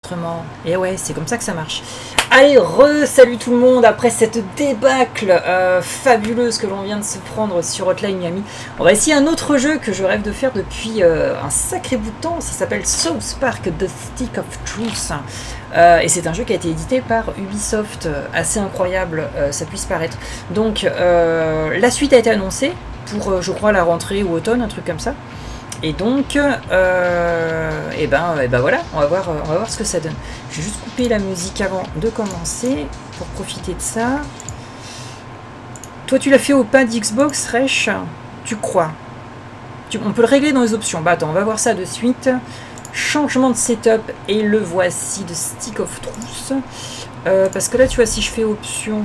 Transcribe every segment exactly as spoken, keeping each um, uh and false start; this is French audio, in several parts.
l'enregistrement. Et ouais, c'est comme ça que ça marche. Allez, re-salut tout le monde après cette débâcle euh, fabuleuse que l'on vient de se prendre sur Hotline Miami. On va essayer un autre jeu que je rêve de faire depuis euh, un sacré bout de temps. Ça s'appelle South Park The Stick of Truth. Euh, et c'est un jeu qui a été édité par Ubisoft. Euh, assez incroyable, euh, ça puisse paraître. Donc, euh, la suite a été annoncée pour, euh, je crois, la rentrée ou automne, un truc comme ça. Et donc, euh, et ben, et ben voilà, on va voir, on va voir ce que ça donne. Je vais juste couper la musique avant de commencer pour profiter de ça. Toi, tu l'as fait au pad Xbox, Resh? Tu crois? tu, On peut le régler dans les options. Bah attends, on va voir ça de suite. Changement de setup et le voici de Stick of Truth. Euh, parce que là, tu vois, si je fais option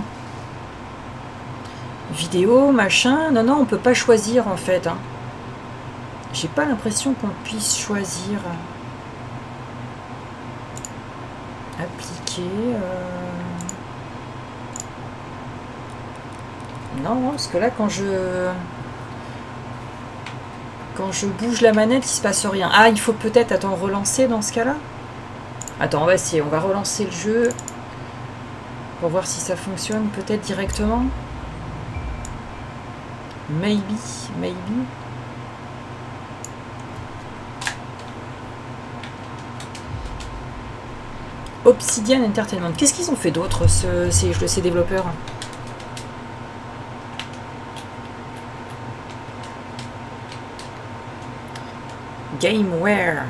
vidéo, machin, non, non, on peut pas choisir en fait. Hein. J'ai pas l'impression qu'on puisse choisir. Appliquer. Euh... Non, non, parce que là, quand je. Quand je bouge la manette, il se passe rien. Ah, il faut peut-être, attends, relancer dans ce cas-là. Attends, on va essayer. On va relancer le jeu. Pour voir si ça fonctionne peut-être directement. Maybe, maybe. Obsidian Entertainment. Qu'est-ce qu'ils ont fait d'autre, ce, ces, ces développeurs? Gameware.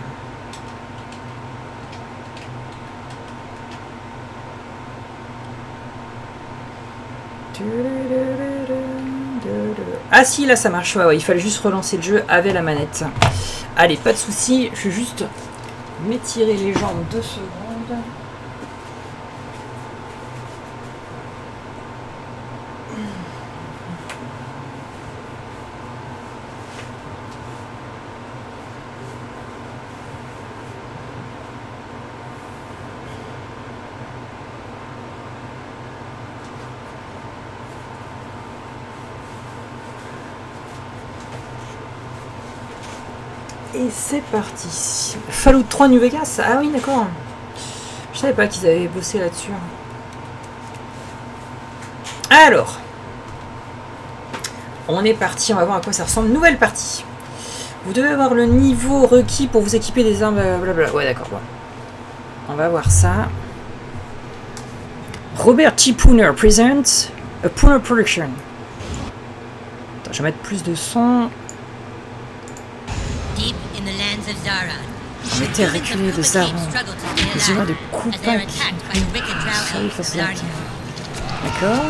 Ah si, là ça marche. Ouais, ouais, il fallait juste relancer le jeu avec la manette. Allez, pas de souci. Je vais juste m'étirer les jambes deux secondes. Et c'est parti. Fallout trois New Vegas. Ah oui, d'accord. Je savais pas qu'ils avaient bossé là-dessus. Alors. On est parti. On va voir à quoi ça ressemble. Nouvelle partie. Vous devez avoir le niveau requis pour vous équiper des armes. Blablabla. Ouais, d'accord. Ouais. On va voir ça. Robert T. Pooner presents a Pooner Production. Attends, je vais mettre plus de son. On était reculé de Zaron. Les humains de Koopak. D'accord.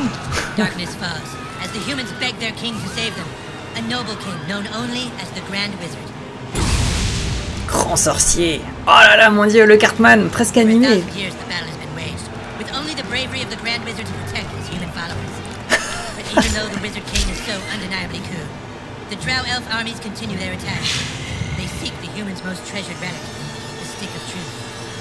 Grand sorcier. Oh là là, mon dieu, le Cartman, presque animé. They seek the humans' most treasured relic, the Stick of Truth.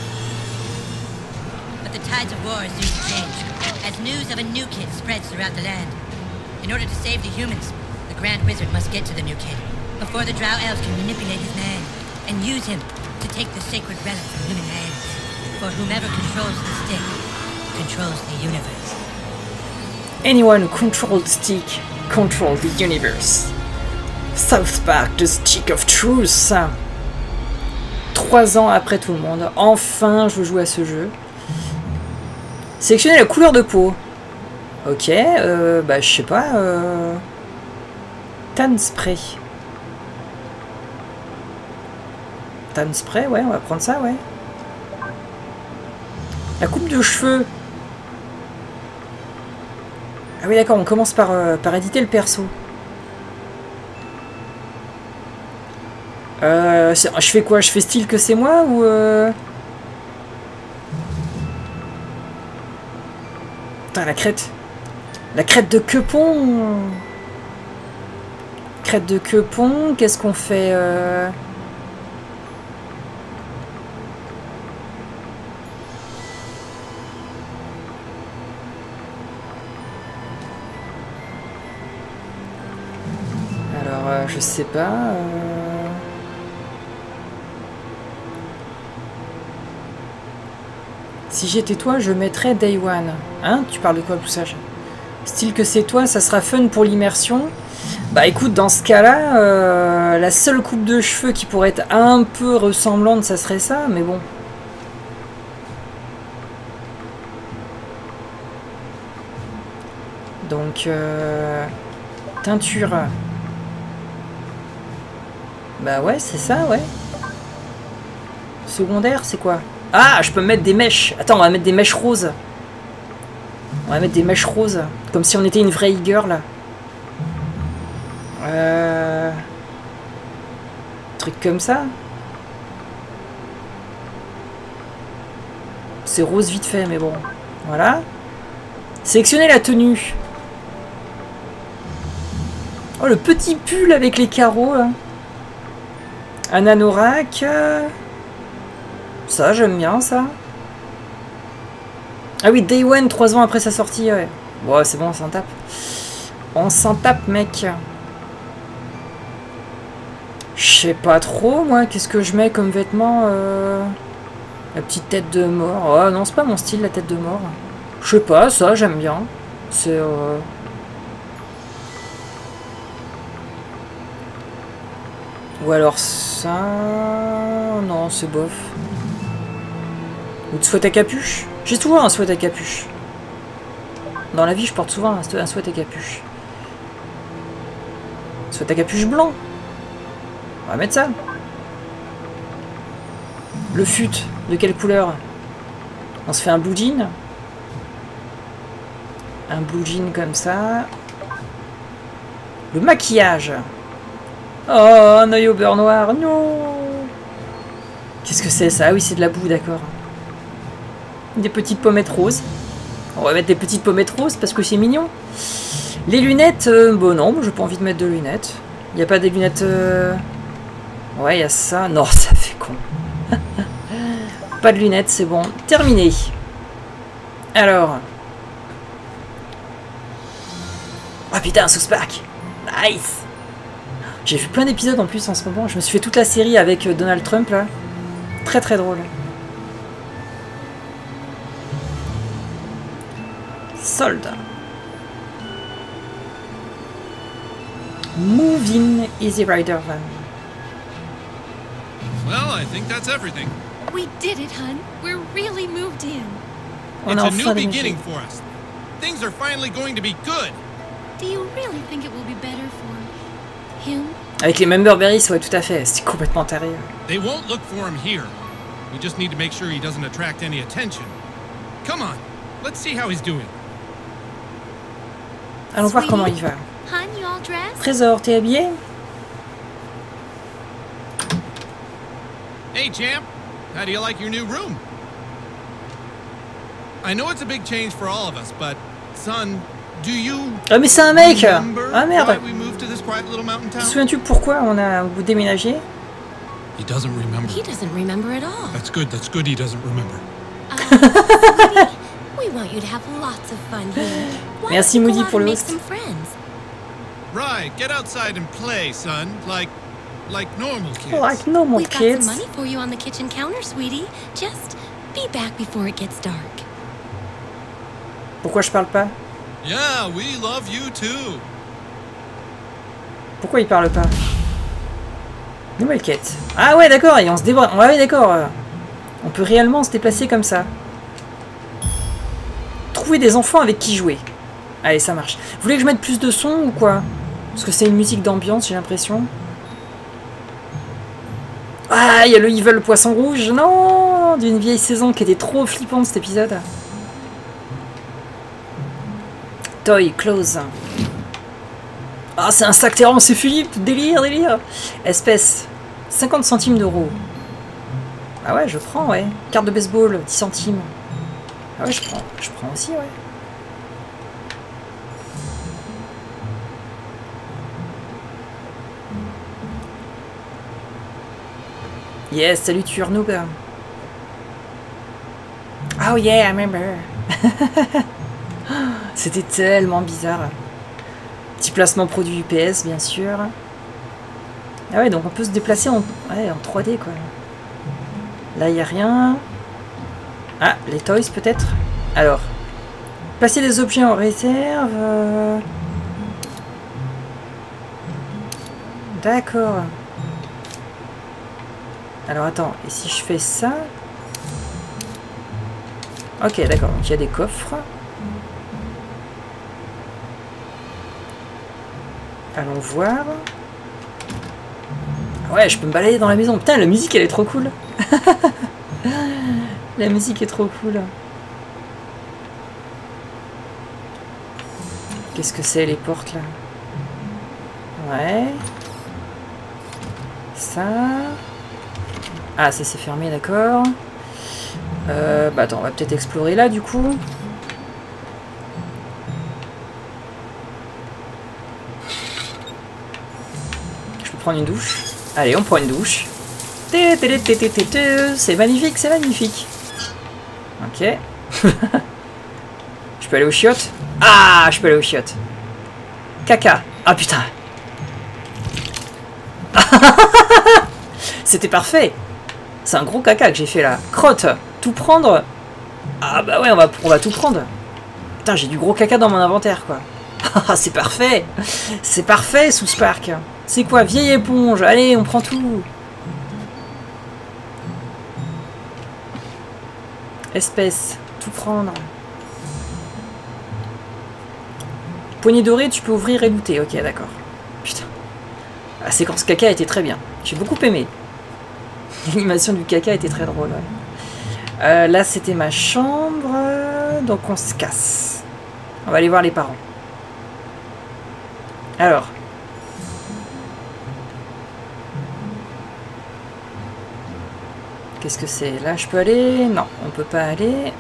But the tides of war are soon to change, as news of a new kid spreads throughout the land. In order to save the humans, the Grand Wizard must get to the new kid, before the Drow Elves can manipulate his mind, and use him to take the sacred relic from human hands. For whomever controls the stick, controls the universe. Anyone who controls the stick, controls the universe. South Park, The Stick of Truth. Trois ans après tout le monde, enfin je joue à ce jeu. Sélectionnez la couleur de peau. Ok, euh, bah je sais pas. Euh... Tan spray. Tan spray, ouais, on va prendre ça, ouais. La coupe de cheveux. Ah oui, d'accord, on commence par, euh, par éditer le perso. Euh, je fais quoi? Je fais style que c'est moi ou euh... Putain, la crête. La crête de Quepon. Crête de Quepon, qu'est-ce qu'on fait euh... Alors, euh, je sais pas... Euh... Si j'étais toi, je mettrais Day One. Hein? Tu parles de quoi, tout ça? Style que c'est toi, ça sera fun pour l'immersion. Bah écoute, dans ce cas-là, euh, la seule coupe de cheveux qui pourrait être un peu ressemblante, ça serait ça, mais bon. Donc, euh, teinture. Bah ouais, c'est ça, ouais. Secondaire, c'est quoi? Ah, je peux mettre des mèches. Attends, on va mettre des mèches roses. On va mettre des mèches roses. Comme si on était une vraie e-girl. Euh... Truc comme ça. C'est rose vite fait, mais bon. Voilà. Sélectionnez la tenue. Oh, le petit pull avec les carreaux, là. Un anorak. Ça, j'aime bien, ça. Ah oui, Day One, trois ans après sa sortie, ouais. Bon, c'est bon, on s'en tape. On s'en tape, mec. Je sais pas trop, moi. Qu'est-ce que je mets comme vêtements euh... La petite tête de mort. Oh, non, c'est pas mon style, la tête de mort. Je sais pas, ça, j'aime bien. C'est... Euh... Ou alors ça... Non, c'est bof. Ou de sweat à capuche. J'ai souvent un sweat à capuche. Dans la vie, je porte souvent un sweat à capuche. Sweat à capuche blanc. On va mettre ça. Le fut, de quelle couleur? On se fait un blue jean. Un blue jean comme ça. Le maquillage. Oh, un œil au beurre noir. Non. Qu'est-ce que c'est ça? Ah oui, c'est de la boue, d'accord. Des petites pommettes roses. On va mettre des petites pommettes roses parce que c'est mignon. Les lunettes, euh, bon non, j'ai pas envie de mettre de lunettes. Il n'y a pas des lunettes... Euh... Ouais, il y a ça. Non, ça fait con. Pas de lunettes, c'est bon. Terminé. Alors. Oh putain, South Park. Nice. J'ai vu plein d'épisodes en plus en ce moment. Je me suis fait toute la série avec Donald Trump là. Très très drôle. Solde. Move in Easy Rider van. Well, I think that's everything. We did it, hun. We're really moved in. On It's a a new enfin beginning déménagé. for us. Things are finally going to be good. Do you really think it will be better for him? Avec les Member Berries, ouais, tout à fait. C'était complètement taré. They won't look for him here. We just need to make sure he doesn't attract any attention. Come on, let's see how he's doing. Allons voir comment il va. Hun, you all dressed? Trésor, t'es habillé? Hey, champ, how do you like your new room? I know it's a big change for all of us, but son, do you Ah mais c'est un mec! remember Ah merde! why we moved to this quiet little mountain Te town? souviens-tu pourquoi on a déménagé? He doesn't remember. He doesn't remember at all. That's good. That's good. He doesn't remember. Uh, sweetie, we want you to have lots of fun here. Why Merci, don't you go Moody, out pour and le make host. some friends? Right, get outside and play, son. Like, like normal kids. Like normal We've got kids. some money for you on the kitchen counter, sweetie. Just be back before it gets dark. Pourquoi je parle pas? Yeah, we love you too. Pourquoi il parle pas? Nouvelle quête. Ah ouais, d'accord, et on se débrouille. Ouais, d'accord. On peut réellement se déplacer comme ça. Trouver des enfants avec qui jouer. Allez, ça marche. Vous voulez que je mette plus de son ou quoi? Parce que c'est une musique d'ambiance, j'ai l'impression. Ah, il y a le Evil Poisson Rouge. Non, d'une vieille saison qui était trop flippante cet épisode. Toy, close. Ah, c'est un sac terrain, c'est Philippe. Délire, délire. Espèce. cinquante centimes d'euros. Ah ouais, je prends, ouais. Carte de baseball, dix centimes. Ah ouais, je prends. Je prends aussi, ouais. Yes, salut tueur noob. Oh yeah, I remember. C'était tellement bizarre. Petit placement produit U P S, bien sûr. Ah ouais, donc on peut se déplacer en, ouais, en trois D, quoi. Là, il n'y a rien. Ah, les toys peut-être. Alors, placer des objets en réserve. Euh... D'accord. Alors attends, et si je fais ça? Ok, d'accord, donc il y a des coffres. Allons voir. Ouais, je peux me balader dans la maison. Putain, la musique, elle est trop cool. La musique est trop cool. Qu'est-ce que c'est, les portes, là? Ouais. Ça... Ah, ça c'est fermé, d'accord. Euh, bah attends, on va peut-être explorer là, du coup. Je peux prendre une douche. Allez, on prend une douche. C'est magnifique, c'est magnifique. Ok. Je peux aller aux chiottes? Ah, je peux aller aux chiottes. Caca. Ah putain. C'était parfait. C'est un gros caca que j'ai fait là. Crotte. Tout prendre. Ah bah ouais, on va, on va tout prendre. Putain, j'ai du gros caca dans mon inventaire, quoi. Ah, c'est parfait. C'est parfait, sous Spark. C'est quoi? Vieille éponge. Allez, on prend tout. Espèce. Tout prendre. Poignée dorée, tu peux ouvrir et looter. Ok, d'accord. Putain. La séquence caca était très bien. J'ai beaucoup aimé. L'animation du caca était très drôle. Ouais. Euh, là, c'était ma chambre. Donc, on se casse. On va aller voir les parents. Alors. Qu'est-ce que c'est? Là, je peux aller? Non, on peut pas aller.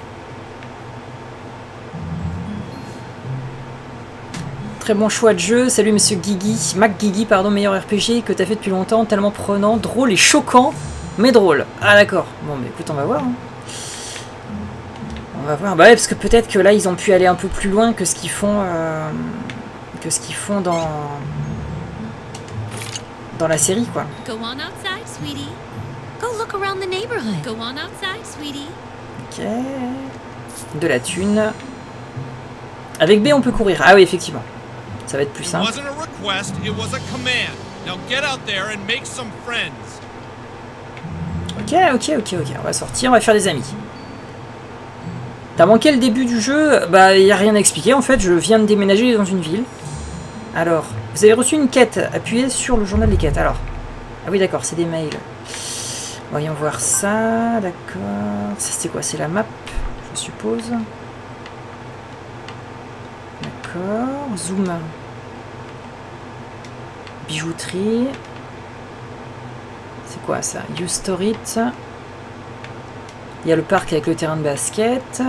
Très bon choix de jeu. Salut Monsieur Guigui. Mac Guigui, pardon, meilleur R P G que t'as fait depuis longtemps. Tellement prenant, drôle et choquant, mais drôle. Ah d'accord. Bon, mais écoute, on va voir. Hein. On va voir. Bah ouais, parce que peut-être que là, ils ont pu aller un peu plus loin que ce qu'ils font, euh, que ce qu'ils font dans dans la série, quoi. Go on outside, sweetie. Go look around the neighborhood. Go on outside, sweetie. Ok. De la thune. Avec B, on peut courir. Ah oui, effectivement. Ça va être plus simple. Ok, ok, ok, ok. On va sortir, on va faire des amis. T'as manqué le début du jeu? Bah, il n'y a rien à expliquer. En fait, je viens de déménager dans une ville. Alors, vous avez reçu une quête. Appuyez sur le journal des quêtes. Alors, ah oui, d'accord, c'est des mails. Voyons voir ça. D'accord. Ça, c'est quoi? C'est la map, je suppose. D'accord. Zoom. Bijouterie. C'est quoi ça? You Store It. Il y a le parc avec le terrain de basket.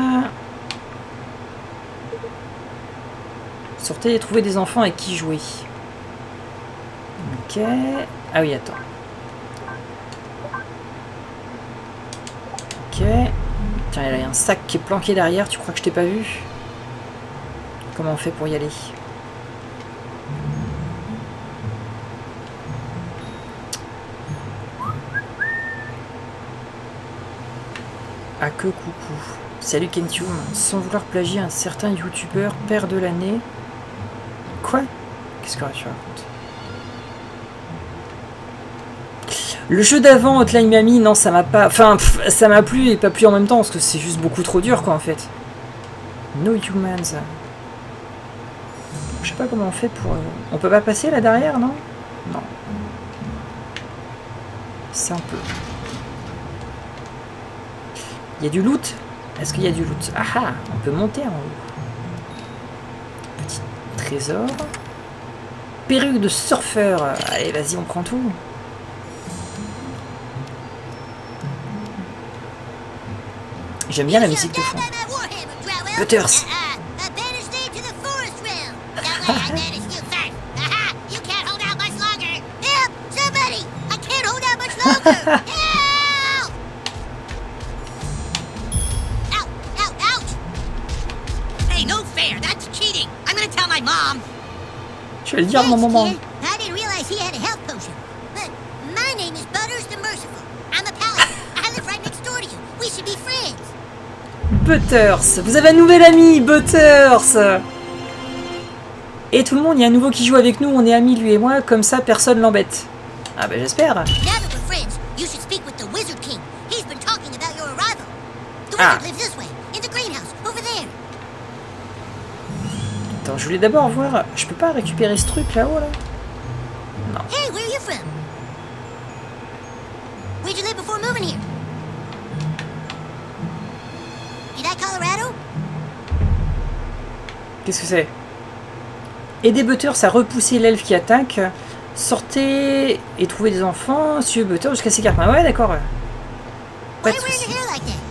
Sortez et trouvez des enfants avec qui jouer. Ok. Ah oui, attends. Ok. Tiens, il y a un sac qui est planqué derrière. Tu crois que je t'ai pas vu? Comment on fait pour y aller? Ah que coucou. Salut Kentium. Sans vouloir plagier un certain youtubeur père de l'année. Quoi? Qu'est-ce que tu racontes? Le jeu d'avant, Hotline Miami, non, ça m'a pas... Enfin, pff, ça m'a plu et pas plu en même temps, parce que c'est juste beaucoup trop dur, quoi, en fait. No Humans. Je sais pas comment on fait pour... On peut pas passer là derrière, non? Non. C'est un peu... Il y a du loot? Est-ce qu'il y a du loot? Ah ah, on peut monter en haut. Petit trésor. Perruque de surfeur. Allez, vas-y, on prend tout. J'aime bien la musique de fond. Butters. Hey, no fair. That's cheating. I'm gonna tell my mom. Je vais le dire à mon maman. I didn't realize he had a health potion. But my name is Butters the Merciful. I'm a paladin. I live right next door to you. We should be friends. Butters. Vous avez un nouvel ami, Butters. Et tout le monde, il y a un nouveau qui joue avec nous. On est amis, lui et moi. Comme ça, personne l'embête. Ah bah j'espère. Now that we're friends, you should speak with the Wizard King. He's been talking about your arrival. The Ah. wizard lives this way, in the greenhouse, over there. Attends, je voulais d'abord voir... Je peux pas récupérer ce truc là-haut, là? Hey, where are you from? Where'd you live before moving here? You that Colorado? Qu'est-ce que c'est? Aider Butters à repousser l'elfe qui attaque. Sortez et trouvez des enfants. Suivez Butters jusqu'à ses cartes. Ouais, d'accord. Pas Why de are you wearing soucis. your hair like that?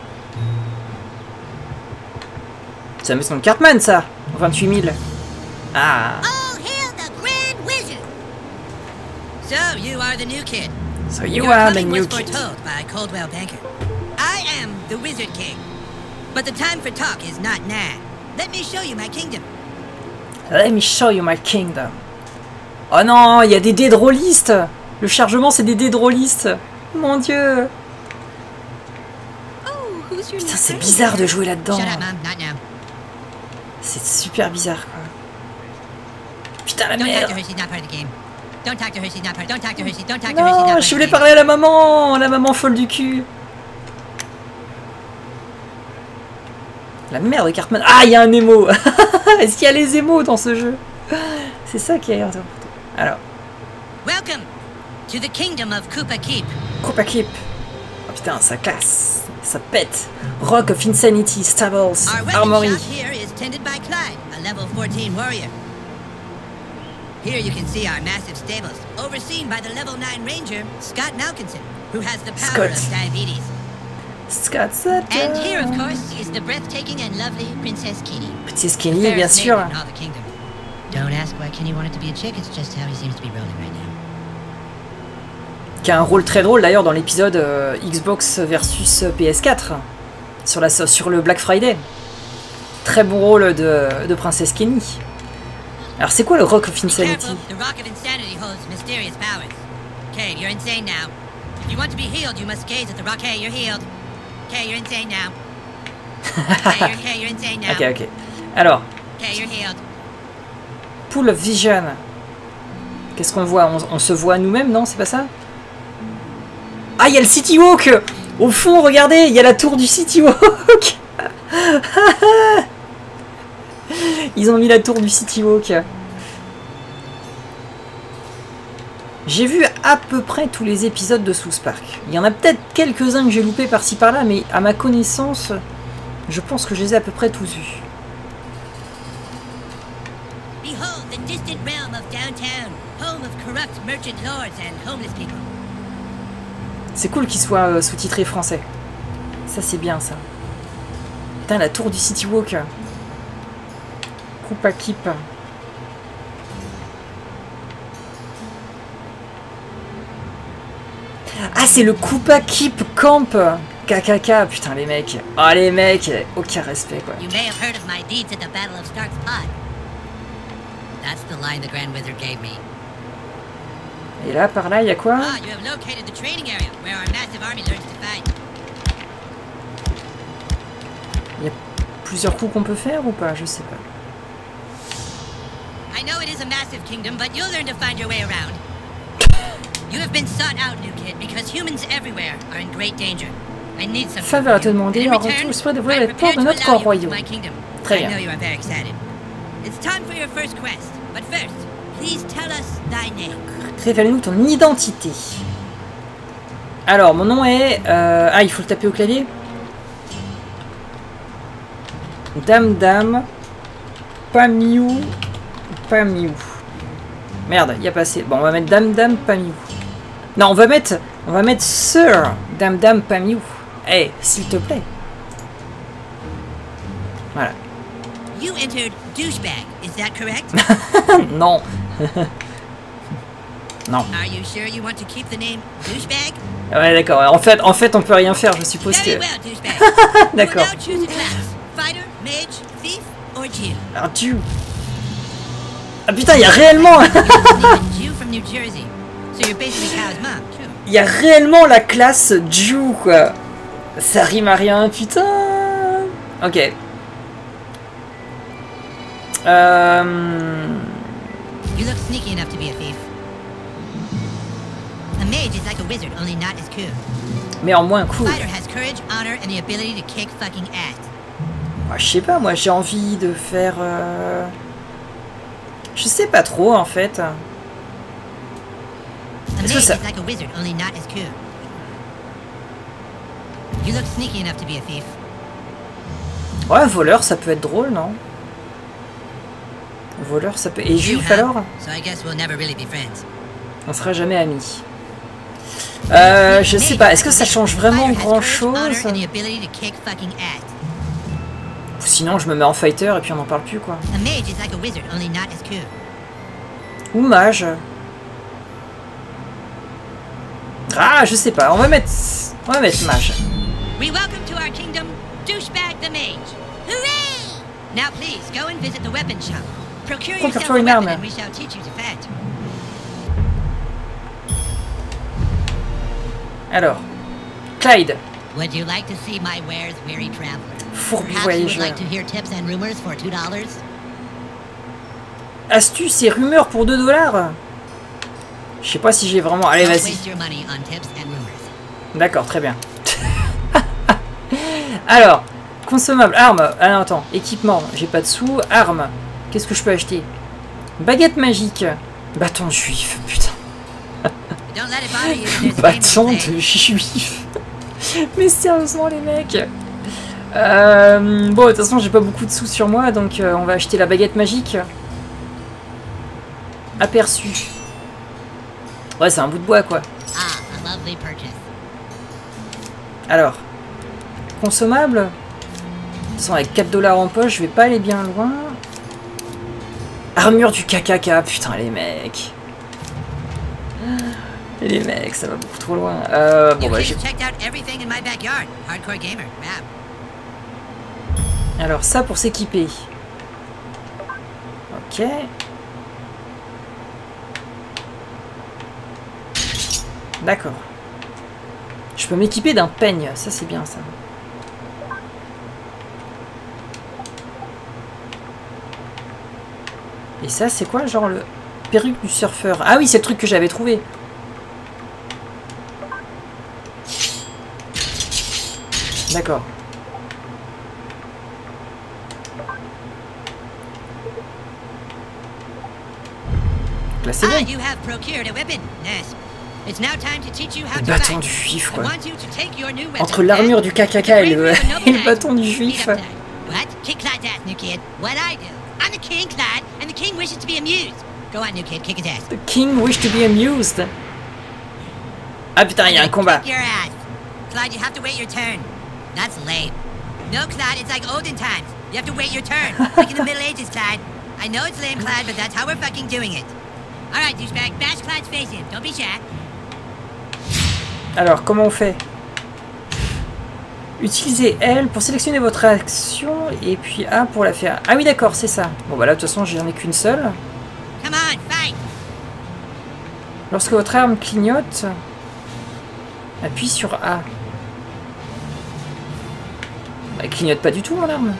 C'est la maison de Cartman, ça. vingt-huit mille. Ah. Oh, hail the Grand Wizard! So, you are the new kid. So you Your are the coming new was kid. foretold by Coldwell Banker. I am the Wizard King. But the time for talk is not now. Let me show you my kingdom. Let me show you my kingdom. Oh non, il y a des dés de rôlistes. Le chargement, c'est des dés de rôlistes. Mon Dieu. Oh, who's your Putain, new c'est friend? bizarre de jouer là-dedans. Shut up, Mom. Not now. C'est super bizarre, quoi. Putain, la Don't talk to merde. her. She's not part of the game. Don't talk to her. She's not part. Don't talk to her. She. Don't talk to her. She's not Non, part je of voulais the game. parler à la maman. La maman folle du cul. La merde, Cartman. Ah, il y a un émo. Est-ce qu'il y a les émos dans ce jeu? C'est ça qui est important. Alors, Welcome to the kingdom of Koopa Keep. Koopa Keep. Oh putain, ça classe. Ça pète. Rock of Insanity, Stables, Our weapon Armory. shop here is tended by Clyde, a level fourteen warrior. Here you can see our massive stables, overseen by the level nine ranger, Scott Malkinson, who has the power Scott. of diabetes. Scott Sutter. And here, of course, is the breathtaking and lovely Princess Kenny. Petit Kenny, bien fairest sûr. maiden in all the kingdom. Don't ask why Kenny wanted to be a chick, it's just how he seems to be rolling right now. Qui a un rôle très drôle d'ailleurs dans l'épisode euh, Xbox versus P S quatre. Sur, la, sur le Black Friday. Très bon rôle de, de Princesse Kenny. Alors c'est quoi le Rock of Be Insanity? careful, the Rock of Insanity holds mysterious powers. Okay, you're insane now. If you want to be healed, you must gaze at the rock. Hey, you're healed. Okay, you're insane now. Okay, you're, okay, you're insane now. Ok, ok. Alors, Okay, you're healed. Pool of Vision. Qu'est-ce qu'on voit? on, on se voit nous-mêmes, non? C'est pas ça? Ah, il y a le City Walk! Au fond, regardez, il y a la tour du City Walk! Ils ont mis la tour du City Walk. J'ai vu à peu près tous les épisodes de South Park. Il y en a peut-être quelques-uns que j'ai loupés par-ci par-là, mais à ma connaissance, je pense que je les ai à peu près tous vus. Behold the distant realm of downtown, home of corrupt merchant lords and homeless people. C'est cool qu'il soit euh, sous-titré français. Ça, c'est bien, ça. Putain, la tour du City Walk. Koopa Keep. Ah, c'est le Koopa Keep Camp. K K K. Putain, les mecs. Oh, les mecs. Aucun respect, quoi. You may have heard of my deeds at the Battle of Stark's Pod. That's the line the Grand Wizard gave me. Et là, par là, il y a quoi? Ah, you have located the training area where our massive army learns to fight. Il y a plusieurs coups qu'on peut faire ou pas? Je sais pas. I know it is a massive kingdom, but you'll learn to find your way around. You have been sought out, new kid, because humans everywhere are in great danger. I need something Faveur à te from you. demander, And in en return, retour, je souhaite ouvrir I'm les prepared portes de to notre allow you royaume. into my kingdom. Très I bien. know you are very excited. It's time for your first quest, but first, please tell us thy name. Révèle-nous ton identité. Alors, mon nom est... euh, Ah, il faut le taper au clavier. Dame Dame. Pamiou. Pamiou. Merde, il y a pas assez. Bon, on va mettre Dame Dame Pamiou. Non, on va mettre... On va mettre Sir Dame Dame Pamiou. Eh, s'il te plaît. Voilà. You entered douchebag, is that correct? Non. Non. Are you sure you want to keep the name douchebag? Ouais, d'accord. En fait, en fait, on peut rien faire, je suppose Very que... well, douchebag. You will D'accord. now choose a class. Fighter, mage, thief, or Jew. Alors, tu... Ah putain, il y a réellement... You're a Jew from New Jersey, so you're basically Kyle's mom, too. Il y a réellement la classe Jew, quoi. Ça rime à rien, putain. Ok. Euh... You look sneaky enough to be a thief. A mage is like a wizard, only not as cool. Mais en moins cool. Fighter has courage, honor, and the ability to kick fucking ass. Ah, je sais pas, moi j'ai envie de faire... Euh... Je sais pas trop en fait. A Est-ce mage que ça... is like a wizard, only not as cool. You look sneaky enough to be a thief. Ouais, voleur, ça peut être drôle, non? Voleur, ça peut... Et juif You have, alors? So I guess we'll never really be friends. On sera jamais amis. Euh, je sais pas, est-ce que ça change vraiment grand chose? Sinon je me mets en fighter et puis on n'en parle plus quoi. Ou mage. Ah, je sais pas, on va mettre... On va mettre mage. We welcome to our kingdom, Douchebag the Mage. Hooray! Now please, go and visit the weapon shop. Procure Procure-toi yourself a une weapon arme. and we shall teach you to fight. Alors, Clyde, Would you like to see my wares, weary traveler? fourbi Perhaps you would voyageur. like to hear tips and rumors for two dollars? Astuces et rumeurs pour deux dollars. Je sais pas si j'ai vraiment... Allez, Don't vas-y. waste your money on tips and rumors. D'accord, très bien. Alors, consommable, arme. Ah non, attends, équipement, j'ai pas de sous. Arme, qu'est-ce que je peux acheter? Baguette magique. Bâton de juif, putain. Don't let it bother you. There's a game Bâton to play. de juif. Mais sérieusement, les mecs. Euh, bon, de toute façon, j'ai pas beaucoup de sous sur moi, donc euh, on va acheter la baguette magique. Aperçu. Ouais, c'est un bout de bois, quoi. Ah, a lovely purchase. Alors, consommable. De toute façon, avec quatre dollars en poche, je vais pas aller bien loin. Armure du K K K, putain, les mecs. Les mecs, ça va beaucoup trop loin. Euh, bon, You bah, kids j'ai... checked out everything in my backyard. Hardcore gamer. Rap. Alors, ça pour s'équiper. Ok. D'accord. Je peux m'équiper d'un peigne, ça c'est bien ça. Et ça c'est quoi, genre le perruque du surfeur? Ah oui, c'est le truc que j'avais trouvé. D'accord. Là c'est Ah, bon. you have procured a weapon. Yes. It's now time to teach you how Le to bâton fight. du juif, I quoi. want you to take your new weapon Entre l'armure and du K K K et le, et le bâton du juif. What? Kick Clyde's ass, new kid. What I do? I'm the king, Clyde, and the king wishes to be amused. Go on, new kid, kick his ass. The king wish to be amused. Ah putain, il y a un combat. Kick your ass. Clyde, you have to wait your turn. That's lame. No, Clyde, it's like olden times. You have to wait your turn. Like in the Middle Ages, Clyde. I know it's lame, Clyde, but that's how we're fucking doing it. Alright, douchebag, bash Clyde's face in. Don't be shy. Alors, comment on fait? Utilisez L pour sélectionner votre action et puis A pour la faire. Ah oui, d'accord, c'est ça. Bon, bah là, de toute façon, j'en ai qu'une seule. Come on, fight. Lorsque votre arme clignote, appuie sur A. Bah, elle clignote pas du tout, mon arme.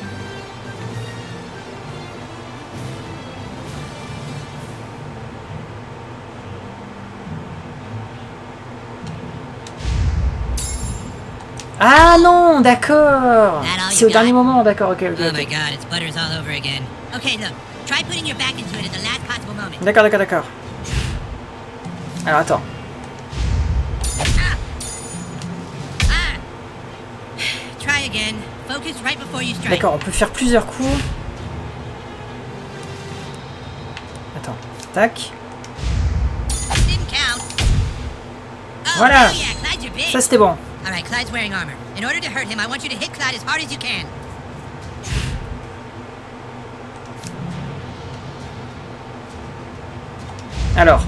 Ah non, d'accord. C'est au dernier moment, d'accord, ok, ok. Oh my ok. god, it's butters all over again. Okay, look. Try putting your back into it at the last possible moment. D'accord, d'accord, d'accord. Alors attends. Ah! Try again. Focus right before you strike. D'accord, on peut faire plusieurs coups. Attends, tac. Didn't count. Oh, Voilà. hell yeah, Clyde's your bitch. Ça c'était bon. Alright, Clyde's wearing armor. In order to hurt him, I want you to hit Clyde as hard as you can. Alors,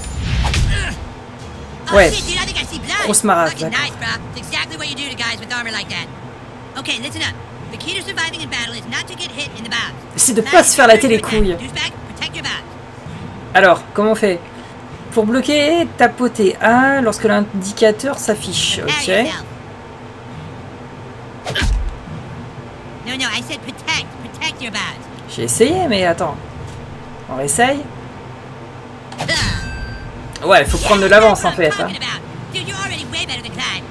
Oh Ouais. shit, dude, I think I see blood. Grosse marade, Fucking d'accord. nice, bro. It's exactly what you do to guys with armor like that. Okay, listen up. The key to surviving in battle is not to get hit in the bows. c'est de pas se faire la télé couille. Douchebag, protect your bows. Alors, comment on fait? Pour bloquer, tapoter A lorsque l'indicateur s'affiche. Prepare Ok. yourself. No, no, I said protect. Protect your badge. J'ai essayé, mais attends. On réessaye. Ouais, il faut prendre de l'avance en fait. Hein. Dude, you're already way better than Clyde.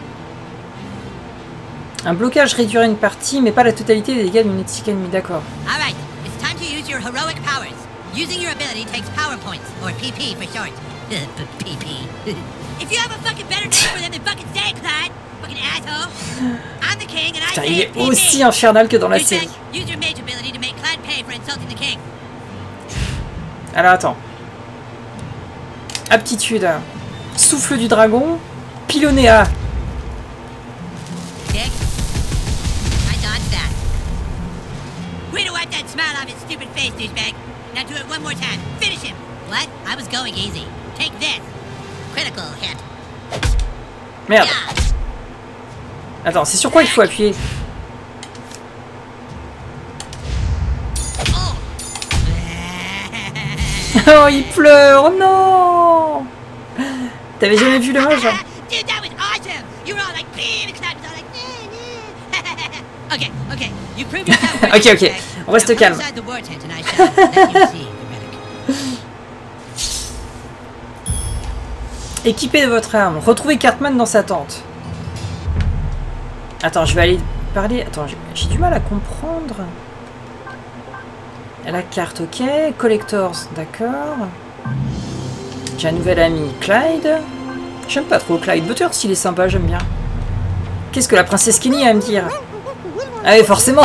Un blocage réduirait une partie, mais pas la totalité des dégâts d'une éthique ennemie, d'accord. Alright, it's time to use your heroic powers. Using your ability takes power points, or P P for short. P P. If you have a fucking better name for them than fucking say it, Clyde. Fucking asshole. I'm the king and I Putain, say il it's est P P. aussi infernal que dans la série. Use your mage ability to make Clyde pay for insulting the king. Alors attends. Aptitude. Souffle du dragon. Pilonéa. Dick. I dodged that. Way to wipe that smile off his stupid face, douchebag. Now do it one more time. Finish him. What? I was going easy. Take this. Critical hit. Merde. Yeah. Attends, c'est sur quoi il faut appuyer? Oh. Oh, il pleure. Non. T'avais jamais vu le mage, hein? Dude, that was awesome. You were all like, "Beep," and Clyde was all like, "Nah, nah." Okay, okay. You proved yourself. Ok, ok. On reste calme. Inside the war tent and I shall let you see the relic. Équipez de votre arme. Retrouvez Cartman dans sa tente. Attends, je vais aller parler. Attends, j'ai du mal à comprendre. La carte, ok. Collectors, d'accord. J'ai un nouvel ami, Clyde. J'aime pas trop Clyde. Butters, il est sympa, j'aime bien. Qu'est-ce que la princesse Kenny a à me dire? Ah oui, forcément.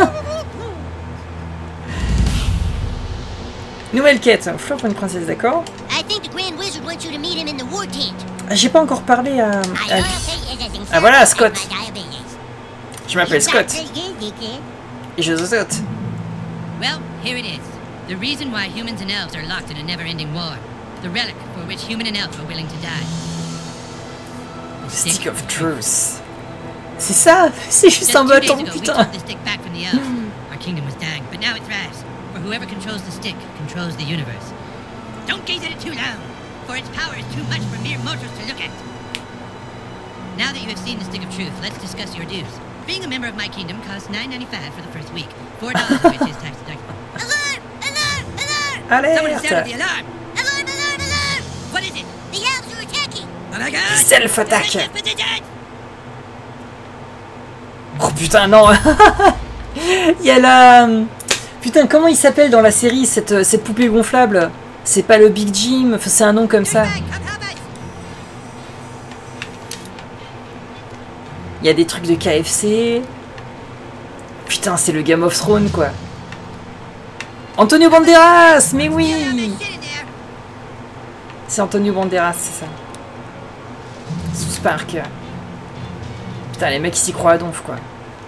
Nouvelle quête. Fleur pour une princesse, d'accord. I think the Grand Wizard wants you to meet him in the war tent. J'ai pas encore parlé à, à lui. Ah voilà, Scott. Je m'appelle Scott. Et je zozote. Well, here it is. The reason why humans and elves are locked in a never-ending war. The relic for which human and elf are willing to die. The Stick of Truth. C'est ça. C'est juste un bâton, putain. The stick back from the elves. Our kingdom was dying, but now it thrives. For whoever controls the stick controls the universe. Don't gaze at it too long, for its power is too much for mere mortals to look at. Now that you have seen the Stick of Truth, let's discuss your dues. Being a member of my kingdom costs nine ninety-five for the first week, four dollars of which is tax deductible. Alarm! Alarm! Alarm! Someone has sounded the Alerte. alarm! Alarm! Alarm! Alarm! What is it? The elves are attacking! Oh my god! Self-attack. Defensive position! Oh putain, non. Il y a la... Putain, comment il s'appelle dans la série, cette, cette poupée gonflable? C'est pas le Big Jim, enfin, c'est un nom comme ça. Come help us! Il y a des trucs de K F C. Putain, c'est le Game of Thrones, quoi. Antonio Banderas, mais oui. Get in there! C'est Antonio Banderas, c'est ça. Sous Spark. Putain, les mecs, ils s'y croient à donf, quoi.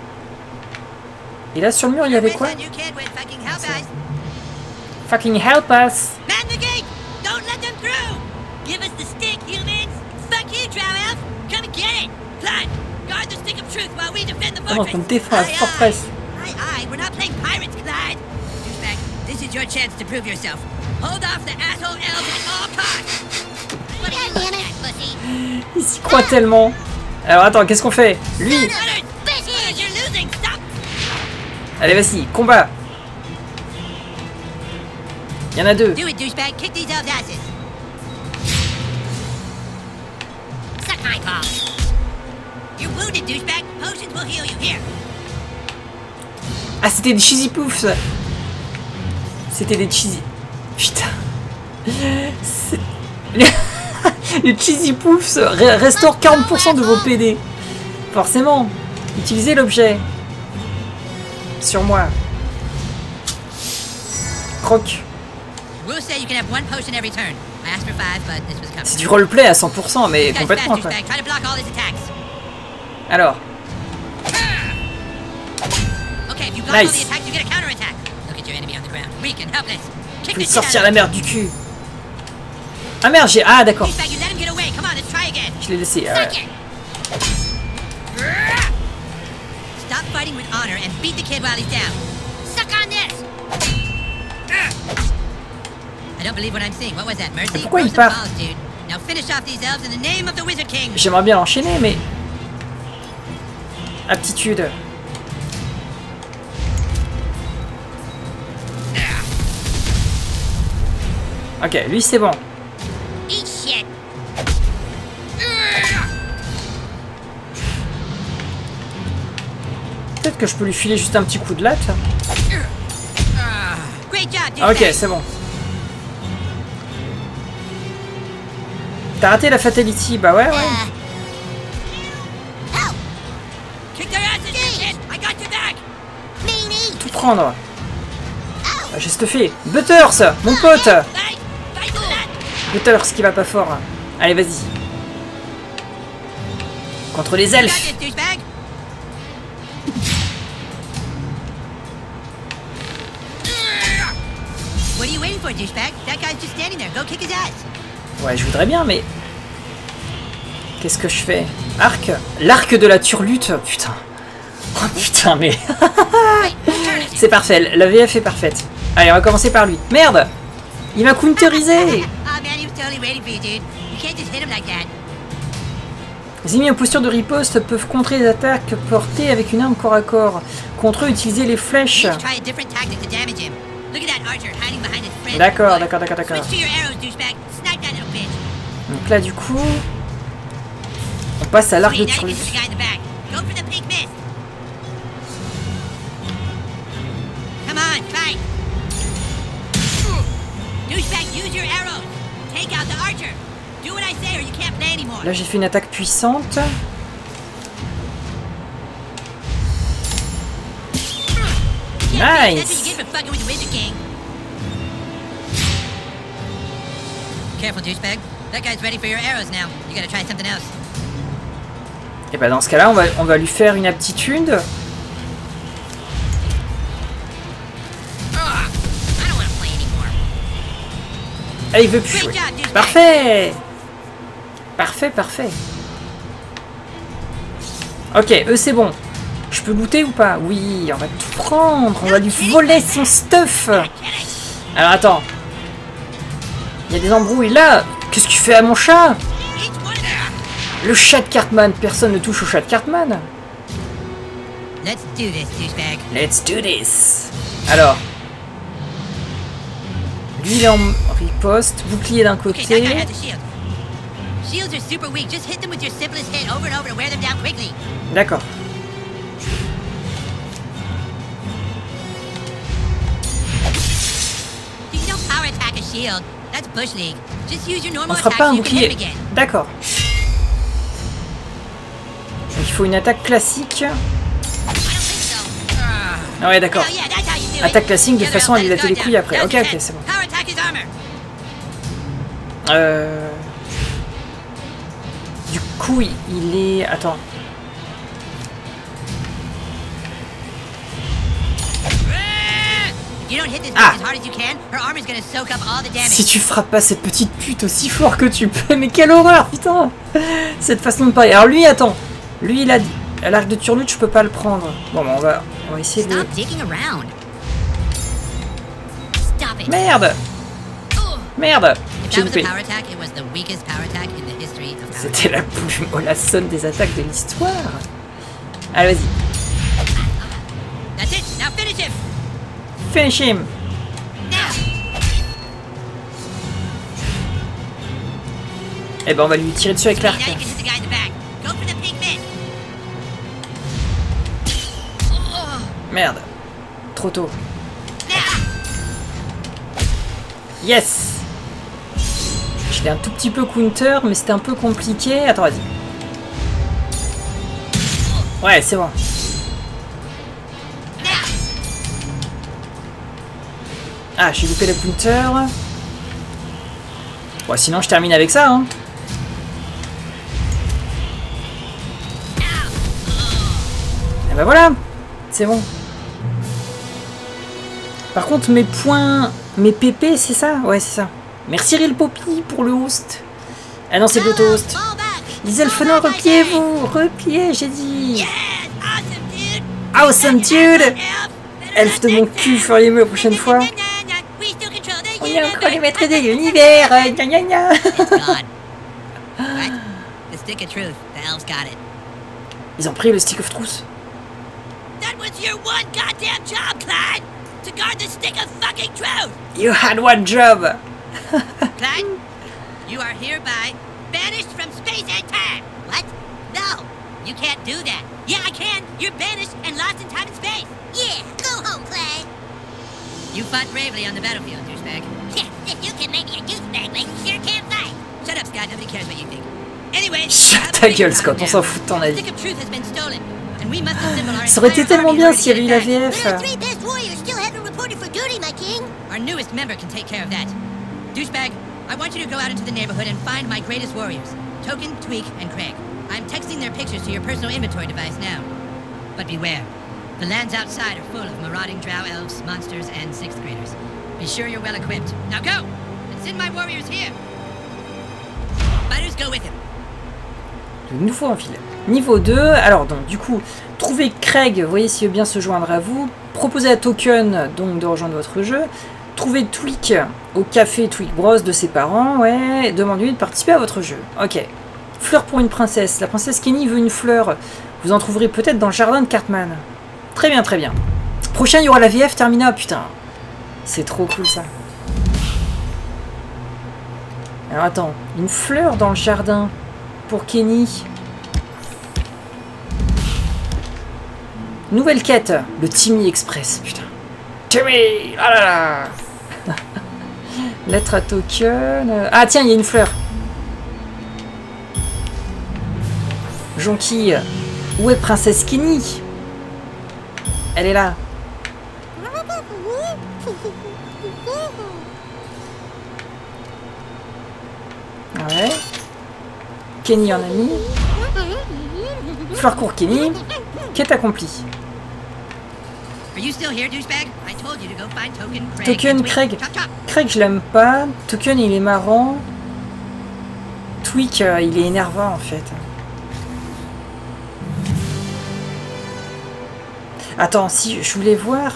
Et là, sur le mur, il y avait quoi? New kid with fucking help us! Fucking help us. Man the gate! Don't let them through! Give us the stick, humans! Fuck you, Drow Elf! Come and get it! Clyde, guard the Stick of Truth while we defend the Comment fortress! qu'on défend la Aye, forteresse? Aye, aye, we're not playing pirates, Clyde! Douchebag, this is your chance to prove yourself. Hold off the asshole elves at all costs! What are you looking at, pussy? Il s'y croit tellement. Alors attends, qu'est-ce qu'on fait? Lui. Leonard! Leonard, you're losing! Stop! Allez, vas-y, combat. Il y en a deux. Do it, douchebag! Kick these elves' asses! Suck my balls! You're wounded, douchebag! Potions will heal you, here! Ah, c'était des cheesy poofs. C'était des cheesy... Putain. C'est- Les cheesy poofs re- restaurent quarante pour cent de vos P D. Forcément. Utilisez l'objet. Sur moi. Croc. We'll say you can have one potion every turn. I asked for five, but this was covered. C'est du roleplay à cent pour cent, mais Guys, complètement, fast, quoi. douchebag. Try to block all his attacks. Alors. Okay, if you block all Nice. the attacks, you get a counter-attack. Look at your enemy on the ground, weak and helpless. Kick Faut the shit sortir out la of merde du cul. Ah merde, j'ai... Ah, d'accord. him. Douchebag, you let him get away. Come on, let's try again. Je l'ai laissé. euh, Suck it. Stop fighting with honor and beat the kid while he's down. Suck on this. I don't believe what I'm seeing. What was that, Mercy? Pourquoi il Throw some part? balls, dude. Now finish off these elves in the name of the Wizard King. J'aimerais bien l'enchaîner, mais... Aptitude. Ok, lui c'est bon. Eat shit. Peut-être que je peux lui filer juste un petit coup de latte. Great job, Ah, ok, douchebag. c'est bon. T'as raté la fatality, bah ouais, ouais. Uh, help! Kick their asses, shit. I got your back. Meanie! Tout prendre. Ah, j'ai stuffé. Butters, mon pote. Fight. Fight to that. Butters qui va pas fort. Allez, vas-y. Contre les You got elfes. this, douchebag. What are you waiting for, douchebag? That guy's just standing there. Go kick his ass. Ouais, je voudrais bien, mais... Qu'est-ce que je fais? Arc? L'arc de la turlute? Putain. Oh putain, mais... C'est parfait, la V F est parfaite. Allez, on va commencer par lui. Merde! Il m'a counterisé! Oh man, he was totally waiting for you, dude. You can't just hit him like that. Les ennemis en posture de riposte peuvent contrer les attaques portées avec une arme corps à corps. Contre eux, utiliser les flèches. You need to try a different tactic to damage him. Look at that archer hiding behind his friend. D'accord, Boy, d'accord, d'accord, d'accord. Switch to your arrows, douchebag. Snipe that little bitch. Donc là, du coup... On passe à l'arc de Sweet, now you turlute. can hit the guy in the back. Go for the pink mist. Come on, fight. Douchebag, use your arrows. Take out the archer. Do what I say or you can't play anymore. Là, j'ai fait une attaque puissante. Yeah, bitch, Nice. that's what you get for fucking with the Wizard King. Careful, douchebag. That guy's ready for your arrows now. You gotta try something else. Et bah dans ce cas-là, on va, on va lui faire une aptitude. I don't wanna play anymore. Ah, il veut plus jouer. Parfait. Parfait, parfait. Ok, eux c'est bon. Je peux looter ou pas? Oui, on va tout prendre. On va lui voler son stuff. Alors attends. Il y a des embrouilles là. Qu'est-ce que tu fais à mon chat? Each one of them. Le chat de Cartman. Personne ne touche au chat de Cartman. Let's do this, douchebag. Let's do this. Alors. Lui il est en riposte. Bouclier d'un Okay, that guy côté. has a shield. Shields are super weak. Just hit them with your simplest hit over and over to wear them down quickly. D'accord. You don't power attack a shield. That's Bush League. Just use your On normal fera attack pas un so you can hit him bouclier. again. D'accord. Donc il faut une attaque classique. I don't think so. Ah ouais, d'accord. Hell yeah, that's how you do it. Attaque classique de The other façon à lui outlet latter les is couilles guard après. down. Ok, Now's ok, your c'est bon. chance. Power attack his armor. Euh... Du coup, il- il est... Attends. If you don't hit this Ah. bitch as hard as you can, her armor's gonna soak up all the damage. Si tu frappes pas cette petite pute aussi fort que tu peux... Mais quelle horreur, putain. Cette façon de parler. Alors lui, attends. Lui, il a dit... À l'arc de turlute, je peux pas le prendre. Bon, bah, on va... On va essayer de... Stop digging around. Stop it. Merde. Merde. If J'ai that was a loupé. power attack, it was the weakest power attack in the history of power C'était la plus mollassonne des attaques de l'histoire. Allez, vas-y. That's it. Now finish him. Finish him. Now. Eh ben, on va lui tirer dessus avec Now l'arc. you can hit the guy in the back. Go for the pink mist. Merde. Trop tôt. Now. Yes. Je l'ai un tout petit peu counter, mais c'était un peu compliqué. Attends, vas-y. Ouais, c'est bon. Now. Ah, j'ai loupé le counter. Bon, sinon je termine avec ça, hein. Et ben voilà. C'est bon. Par contre, mes points... Mes P P, c'est ça? Ouais, c'est ça. Merci Real Poppy pour le host. Ah non, c'est le toast. Fall back. Les elfes noirs, repliez-vous. Repliez, j'ai dit. Yes, awesome, dude. Awesome, dude. Elfe de mon cul, feriez-mieux la prochaine fois. We still control the On est encore les maîtres de l'univers. Gna gna gna. It's gone. What? The stick of truth. The elves got it. Ils ont pris le stick of truth. That was your one goddamn job, Clyde! To guard the stick of fucking truth! You had one job. Clyde, you are hereby banished from space and time. What? No, you can't do that. Yeah, I can. You're banished and lost in time and space. Yeah, go home, Clyde. You fought bravely on the battlefield, douchebag. Yeah, if you can make me a douchebag, like you sure can't fight. Shut up, Scott. Nobody cares what you think. Anyway, Shut ta gueule, Scott. On s'en fout de ton the avis. stick of truth has been stolen, and we must assemble our Ça aurait été entire tellement army bien in order s'il y avait eu la to get it V F. But our three best warriors still haven't reported for duty, my king. back. Our newest member can take care of that. Douchebag, I want you to go out into the neighborhood and find my greatest warriors, Token, Tweak, and Craig. I'm texting their pictures to your personal inventory device now. But beware. The lands outside are full of marauding drow elves, monsters, and sixth graders. Be sure you're well equipped. Now go! And send my warriors here! Fighters, go with him. De nouveau en file. Niveau deux, alors donc du coup, trouvez Craig, voyez s'il veut bien se joindre à vous. Proposez à Token donc de rejoindre votre jeu. Trouvez Tweak au café Tweak Bros de ses parents, ouais. Demandez-lui de participer à votre jeu. Ok. Fleur pour une princesse. La princesse Kenny veut une fleur. Vous en trouverez peut-être dans le jardin de Cartman. Très bien, très bien. Prochain, il y aura la V F Termina, putain. C'est trop cool ça. Alors attends, une fleur dans le jardin pour Kenny. Nouvelle quête, le Timmy Express, putain. Timmy, ah là là. Lettre à Token. Ah tiens, il y a une fleur. Jonquille, où est Princesse Kenny? Elle est là. Ouais. Kenny en a mis. Fleur pour Kenny. Quête accomplie. Are you still here, douchebag? I told you to go find Token, Craig, Token, and Tweak. Craig. Chop, chop. Craig, je l'aime pas. Token, il est marrant. Tweak, euh, il est énervant en fait. Attends, si je voulais voir.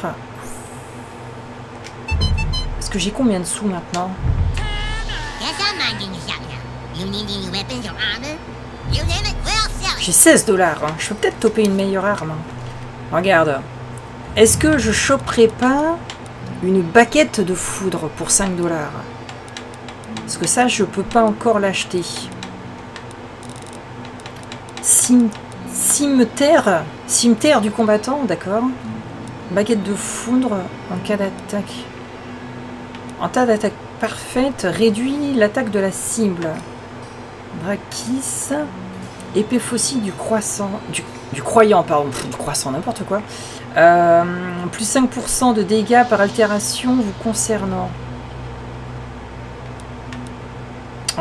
Est-ce que j'ai combien de sous maintenant? Guess I'm minding the shop now. You need any weapons or armor? You name it, we'll sell it. J'ai seize dollars. Hein. Je peux peut-être toper une meilleure arme. Regarde. Est-ce que je choperais pas une baguette de foudre pour cinq dollars? Parce que ça, je peux pas encore l'acheter. Sim... Cimetière. Cimetière du combattant, d'accord. Baguette de foudre en cas d'attaque. En cas d'attaque parfaite, réduit l'attaque de la cible. Brachis. Épée fossile du croissant. Du, du croyant, pardon. Pff, du croissant, n'importe quoi. Euh, plus cinq pour cent de dégâts par altération vous concernant. Euh...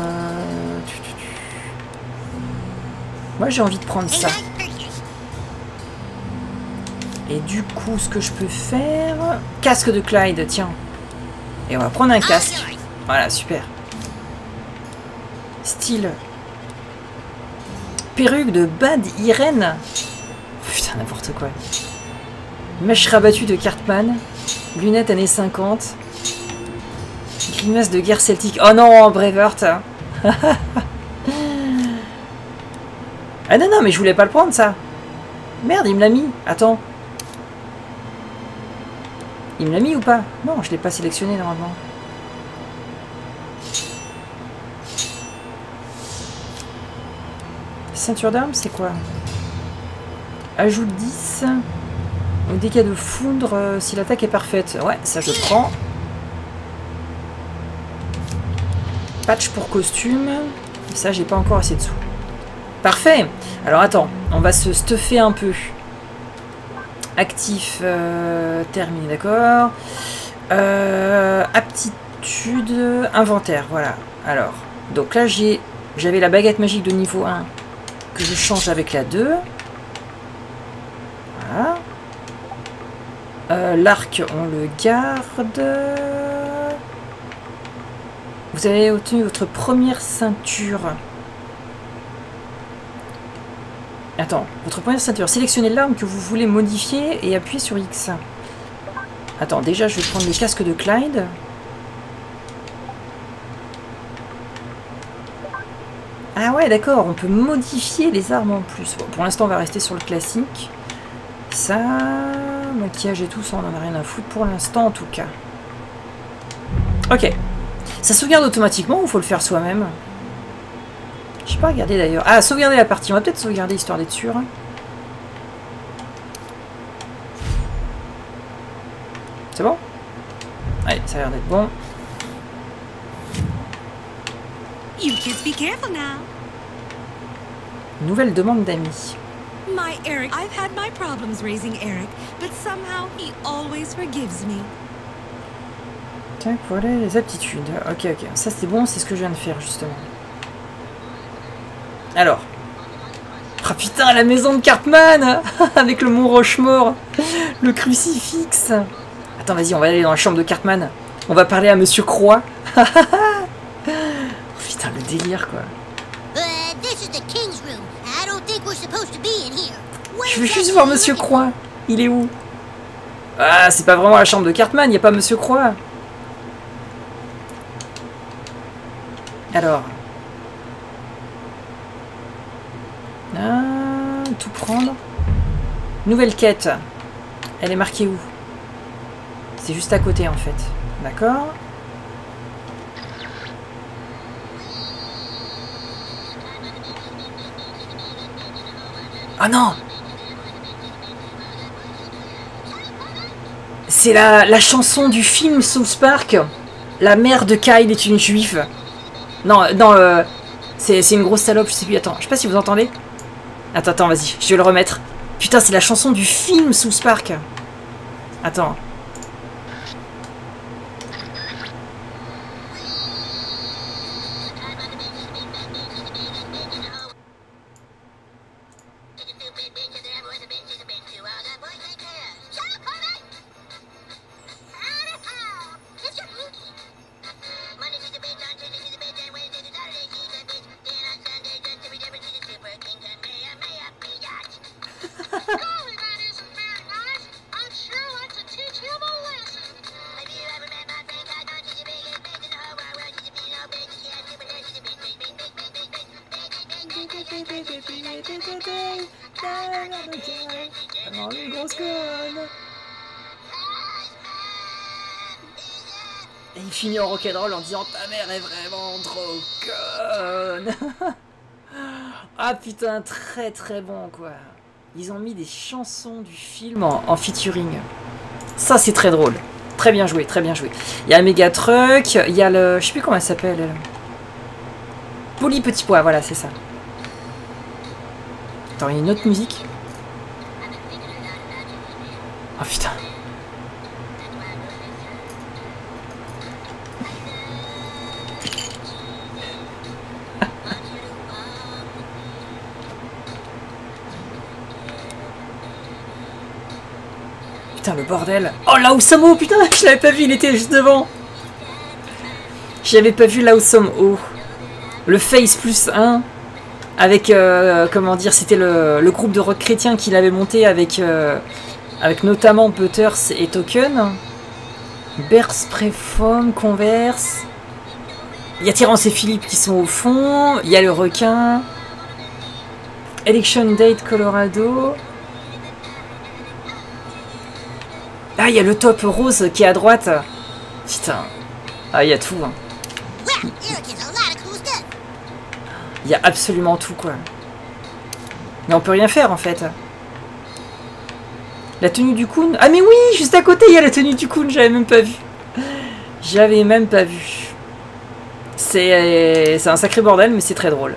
Moi j'ai envie de prendre ça. Et du coup, ce que je peux faire... Casque de Clyde, tiens. Et on va prendre un casque. Voilà, super. Style. Perruque de Bad Irene. Putain, n'importe quoi. Mèche rabattue de Cartman. Lunettes années cinquante. Grimace de guerre celtique. Oh non, Braveheart. Ah non, non, mais je voulais pas le prendre, ça. Merde, il me l'a mis. Attends. Il me l'a mis ou pas? Non, je l'ai pas sélectionné, normalement. Ceinture d'armes, c'est quoi? Ajoute dix au dégâts de foudre euh, si l'attaque est parfaite. Ouais, ça je prends. Patch pour costume. Ça, j'ai pas encore assez de sous. Parfait. Alors attends, on va se stuffer un peu. Actif euh, terminé, d'accord. Euh, aptitude, inventaire, voilà. Alors, donc là j'ai j'avais la baguette magique de niveau un que je change avec la deux. Voilà. Euh, l'arc, on le garde. Vous avez obtenu votre première ceinture. Attends, votre première ceinture. Sélectionnez l'arme que vous voulez modifier et appuyez sur X. Attends, déjà je vais prendre le casque de Clyde. Ah ouais, d'accord, on peut modifier les armes en plus. Bon, pour l'instant, on va rester sur le classique. Ça, maquillage et tout ça, on en a rien à foutre pour l'instant en tout cas. Ok. Ça sauvegarde automatiquement ou faut le faire soi-même? Je sais pas regarder d'ailleurs. Ah, sauvegarder la partie. On va peut-être sauvegarder histoire d'être sûr. C'est bon? Allez, ça a l'air d'être bon. You kids be careful now. Nouvelle demande d'amis. My Eric, I've had my problems raising Eric, but somehow he always forgives me. Tac, voilà les aptitudes. Ok, ok. Ça c'est bon, c'est ce que je viens de faire justement. Alors. Ah putain, la maison de Cartman avec le mont Rochemort. Le crucifix. Attends, vas-y, on va aller dans la chambre de Cartman. On va parler à Monsieur Croix. Oh, putain, le délire quoi. Je veux juste voir Monsieur Croix. Il est où? Ah, c'est pas vraiment la chambre de Cartman, il n'y a pas Monsieur Croix. Alors. Ah, tout prendre. Nouvelle quête. Elle est marquée où? C'est juste à côté en fait. D'accord. Ah non! C'est la, la chanson du film South Park. La mère de Kyle est une juive. Non, non, euh, c'est une grosse salope, je sais plus. Attends, je sais pas si vous entendez. Attends, attends, vas-y, je vais le remettre. Putain, c'est la chanson du film South Park. Attends. Non, une grosse conne. Et il finit en rock'n'roll en disant ta mère est vraiment trop conne. Ah putain, très très bon quoi. Ils ont mis des chansons du film en, en featuring. Ça c'est très drôle. Très bien joué, très bien joué. Il y a Megatruck, il y a le... Je sais plus comment elle s'appelle. Elle. Polly Petit Pois, voilà c'est ça. Attends, il y a une autre musique. Oh putain. Putain, le bordel. Oh, Laosomo, putain, je l'avais pas vu, il était juste devant. J'avais pas vu Laosomo. Le Face plus un. Avec, euh, comment dire, c'était le, le groupe de rock chrétien qu'il avait monté avec, euh, avec notamment Butters et Token. Bear Spray Foam, Converse. Il y a Terrence et Philippe qui sont au fond. Il y a le requin. Election Date Colorado. Ah, il y a le top rose qui est à droite. Putain. Ah, il y a tout. Hein. Il y a absolument tout, quoi. Mais on peut rien faire, en fait. La tenue du Coon. Ah, mais oui, juste à côté, il y a la tenue du Coon. J'avais même pas vu. J'avais même pas vu. C'est un sacré bordel, mais c'est très drôle.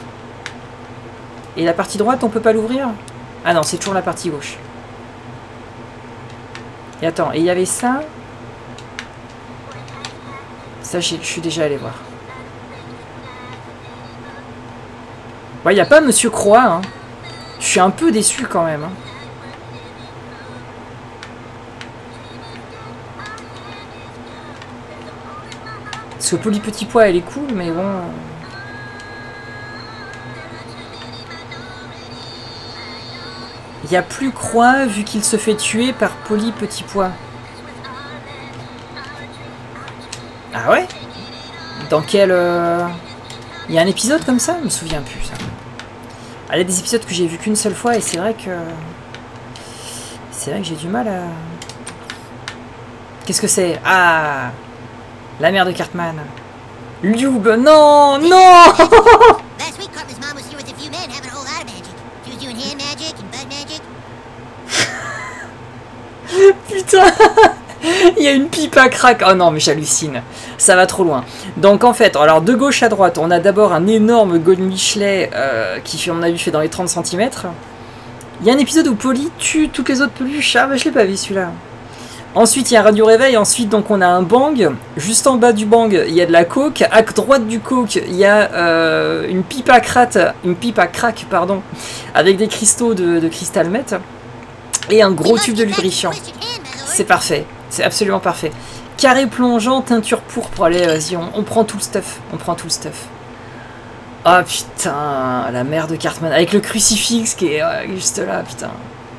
Et la partie droite, on peut pas l'ouvrir? Ah non, c'est toujours la partie gauche. Et attends, et il y avait ça. Ça, je suis déjà allé voir. Il n'y a pas Monsieur Croix. Hein. Je suis un peu déçu quand même. Hein. Parce que Polly Petit Pois, elle est cool, mais bon... Il n'y a plus Croix vu qu'il se fait tuer par Polly Petit Pois. Ah ouais? Dans quel... Euh... Il y a un épisode comme ça? Je me souviens plus, ça. Ah, il y a des épisodes que j'ai vu qu'une seule fois et c'est vrai que... C'est vrai que j'ai du mal à... Qu'est-ce que c'est? Ah! La mère de Cartman. Lube, non, non. Last week, Cartman's mom was here with a few men having a whole lot of magic. She was doing hand magic and bud magic. Putain. Il y a une pipe à crack. Oh non, mais j'hallucine. Ça va trop loin. Donc en fait, alors de gauche à droite, on a d'abord un énorme Gold Michelet euh, qui fait, on a vu, fait dans les trente centimètres. Il y a un épisode où Polly tue toutes les autres peluches. Ah bah je l'ai pas vu celui-là. Ensuite, il y a un radio réveil. Ensuite, donc on a un bang. Juste en bas du bang, il y a de la coke. À droite du coke, il y a euh, une pipe à crack, une pipe à crack, pardon, avec des cristaux de, de cristal meth et un gros tube de lubrifiant. C'est parfait. C'est absolument parfait. Carré plongeant, teinture pourpre. Allez, vas-y, on, on prend tout le stuff. On prend tout le stuff. Oh putain, la mère de Cartman. Avec le crucifix qui est euh, juste là, putain.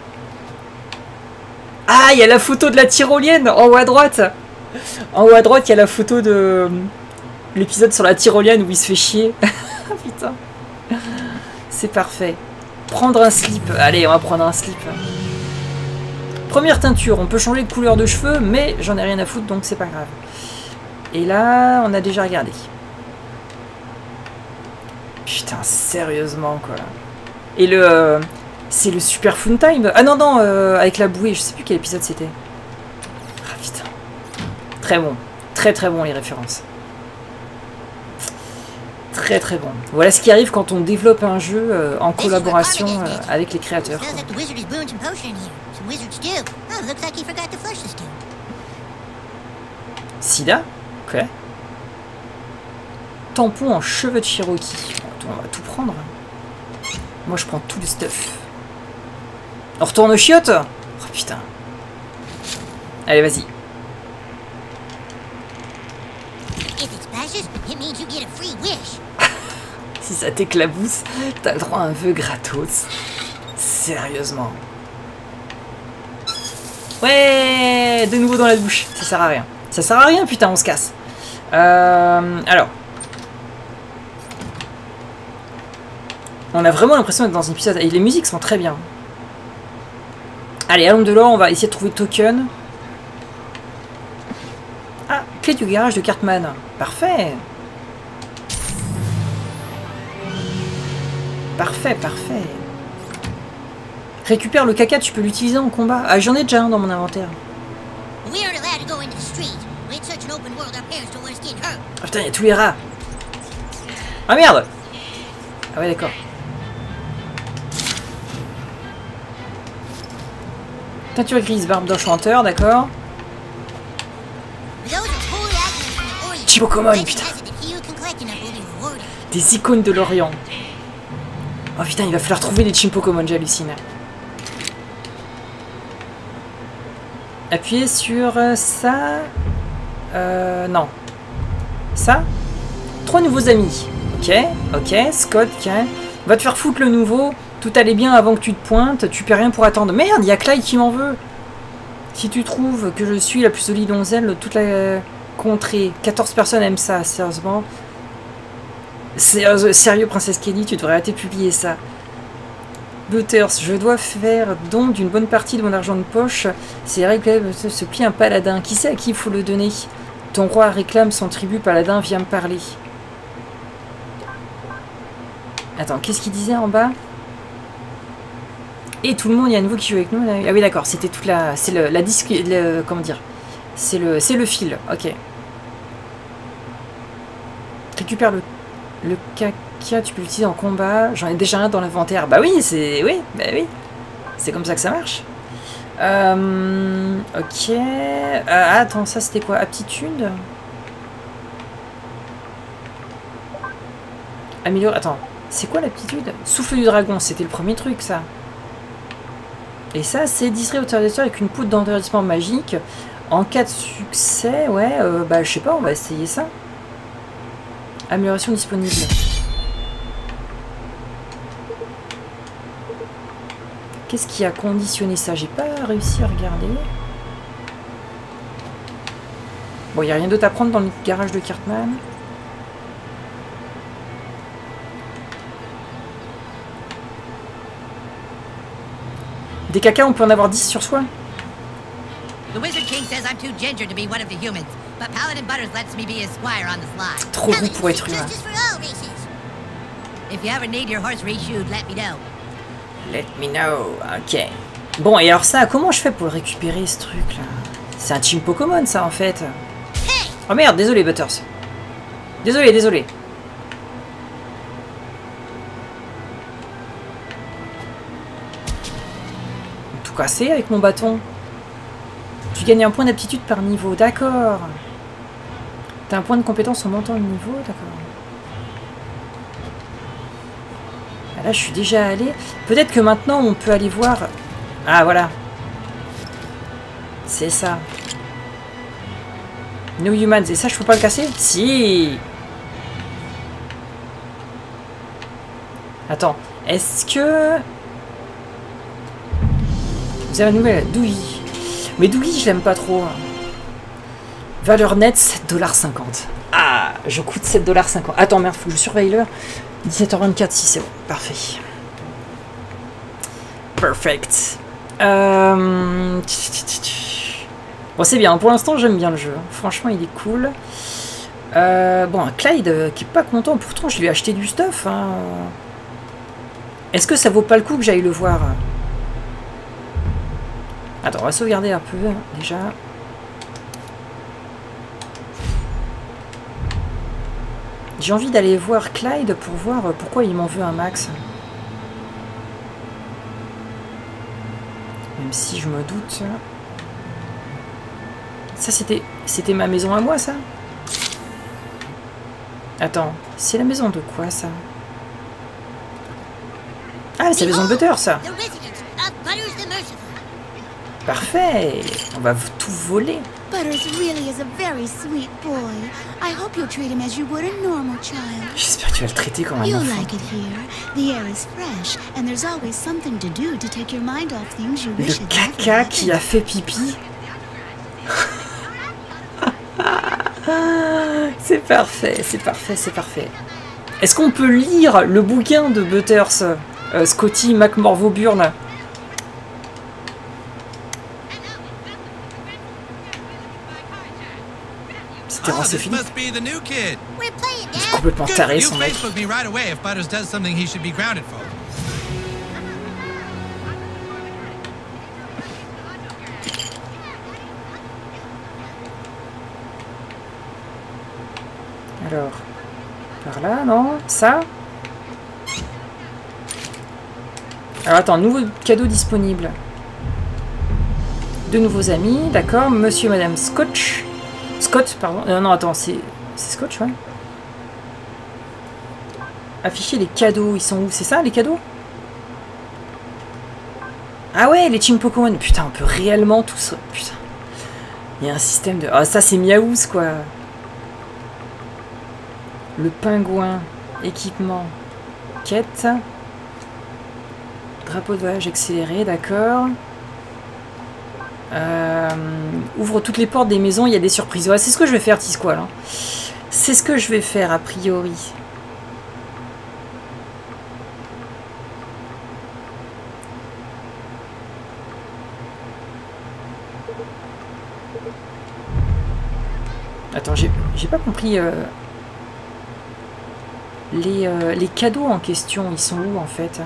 Ah, il y a la photo de la tyrolienne en haut à droite. En haut à droite, il y a la photo de l'épisode sur la tyrolienne où il se fait chier. Putain. C'est parfait. Prendre un slip. Allez, on va prendre un slip. Première teinture, on peut changer de couleur de cheveux, mais j'en ai rien à foutre, donc c'est pas grave. Et là, on a déjà regardé. Putain, sérieusement, quoi. Et le... Euh, c'est le Super Fun Time. Ah non, non, euh, avec la bouée, je sais plus quel épisode c'était. Ah putain. Très bon. Très très bon, les références. Très très bon. Voilà ce qui arrive quand on développe un jeu euh, en collaboration euh, avec les créateurs. Quoi. Sida? Ok. Tampon en cheveux de Cherokee. Attends, on va tout prendre. Moi je prends tout le stuff. On retourne aux chiottes? Oh putain. Allez, vas-y. Si ça t'éclabousse, t'as le droit à un vœu gratos. Sérieusement. Ouais, de nouveau dans la douche. Ça sert à rien. Ça sert à rien, putain, on se casse. Euh, alors. On a vraiment l'impression d'être dans un épisode. Et les musiques sont très bien. Allez, allons de là, on va essayer de trouver le token. Ah, clé du garage de Cartman. Parfait. Parfait, parfait. Récupère le caca, tu peux l'utiliser en combat. Ah, j'en ai déjà un dans mon inventaire. Ah putain, il y a tous les rats. Ah merde. Ah ouais, d'accord. Teinture grise, barbe d'enchanteur, d'accord. Chipokomon, putain. Des icônes de l'Orient. Oh putain, il va falloir trouver des Chipokomon, j'hallucine. Appuyez sur ça. Euh, non. Ça. Trois nouveaux amis. Ok, ok. Scott, ok. Va te faire foutre le nouveau. Tout allait bien avant que tu te pointes. Tu perds rien pour attendre. Merde, il y a Clyde qui m'en veut. Si tu trouves que je suis la plus solide donzelle de toute la contrée. quatorze personnes aiment ça, sérieusement. Sérieux, Princesse Kelly, tu devrais arrêter de publier ça. Butters, je dois faire don d'une bonne partie de mon argent de poche. C'est vrai que se plie un paladin. Qui sait à qui il faut le donner? Ton roi réclame son tribut, paladin, viens me parler. Attends, qu'est-ce qu'il disait en bas? Et tout le monde, il y a un nouveau qui joue avec nous. Ah oui, d'accord, c'était toute la... C'est le, la disque... Le, comment dire? C'est le, c'est le fil, ok. Récupère le... Le caca, tu peux l'utiliser en combat. J'en ai déjà un dans l'inventaire. Bah oui, c'est... Oui, bah oui. C'est comme ça que ça marche. Euh... Ok. Euh, attends, ça c'était quoi? Aptitude? Améliore... Attends. C'est quoi l'aptitude? Souffle du dragon, c'était le premier truc, ça. Et ça, c'est distrait utilisateur avec une poudre d'endurcissement magique. En cas de succès, ouais, euh, bah je sais pas, on va essayer ça. Amélioration disponible. Qu'est-ce qui a conditionné ça? J'ai pas réussi à regarder. Bon, il n'y a rien d'autre à prendre dans le garage de Cartman. Des cacas, on peut en avoir dix sur soi. The Wizard King says I'm too ginger to be one of the humans, but Paladin Butters lets me be his squire on the sly. Trop roux pour être humain. Justice for all races. If you ever need your horse reshoed, let me know. Let me know. Ok. Bon, et alors ça, comment je fais pour le récupérer, ce truc-là? C'est un team Pokémon, ça, en fait. Oh merde, désolé, Butters. Désolé, désolé. Tout cassé avec mon bâton. Tu gagnes un point d'aptitude par niveau, d'accord. T'as un point de compétence en montant le niveau, d'accord. Là, je suis déjà allé. Peut-être que maintenant, on peut aller voir... Ah, voilà. C'est ça. No Humans. Et ça, je peux pas le casser? Si. Attends. Est-ce que... Vous avez une nouvelle? Dougie. Mais Dougie, je l'aime pas trop. Valeur nette, sept dollars cinquante. Ah, je coûte sept dollars cinquante. Attends, merde, faut que je surveille l'heure. dix-sept heures vingt-quatre, si c'est bon. Parfait. Perfect. Euh... Bon, c'est bien. Pour l'instant, j'aime bien le jeu. Franchement, il est cool. Euh... Bon, un Clyde euh, qui est pas content. Pourtant, je lui ai acheté du stuff. Hein. Est-ce que ça vaut pas le coup que j'aille le voir? Attends, on va sauvegarder un peu, déjà. J'ai envie d'aller voir Clyde pour voir pourquoi il m'en veut un max. Même si je me doute... Ça, c'était c'était ma maison à moi, ça? Attends, c'est la maison de quoi, ça? Ah, c'est la maison de Butters, ça! The residence of Butters the Merciful. Parfait! On va tout voler. Butters really is a very sweet boy. I hope you'll treat him as you would a normal child. J'espère que tu vas le traiter comme un You'll enfant. like it here. The air is fresh, and there's always something to do to take your mind off things you Le wish had never caca happened. qui a fait pipi. C'est parfait, c'est parfait, c'est parfait. Est-ce qu'on peut lire le bouquin de Butters, euh, Scotty McMorvoburn? C'était Oh, c'est this fini. must be the new kid. We're playing, C'est Dad. complètement Good, taré, you son mec. Facebook me right away if Butters does something he should be grounded for. Alors, par là, non? Ça? Alors attends, nouveau cadeau disponible. De nouveaux amis, d'accord. Monsieur et Madame Scotch. Scott, pardon. Euh, non, attends, c'est c'est Scotch, ouais. Afficher les cadeaux, ils sont où? C'est ça, les cadeaux? Ah ouais, les Team Pokémon. Putain, on peut réellement tout ça. Putain. Il y a un système de... Ah, ça, c'est Miaouz, quoi. Le pingouin. Équipement. Quête. Drapeau de voyage accéléré, d'accord. Euh, ouvre toutes les portes des maisons, il y a des surprises. Ouais, c'est ce que je vais faire, T-Squall. Hein. C'est ce que je vais faire, a priori. Attends, j'ai j'ai pas compris... Euh... Les, euh, les cadeaux en question, ils sont où, en fait?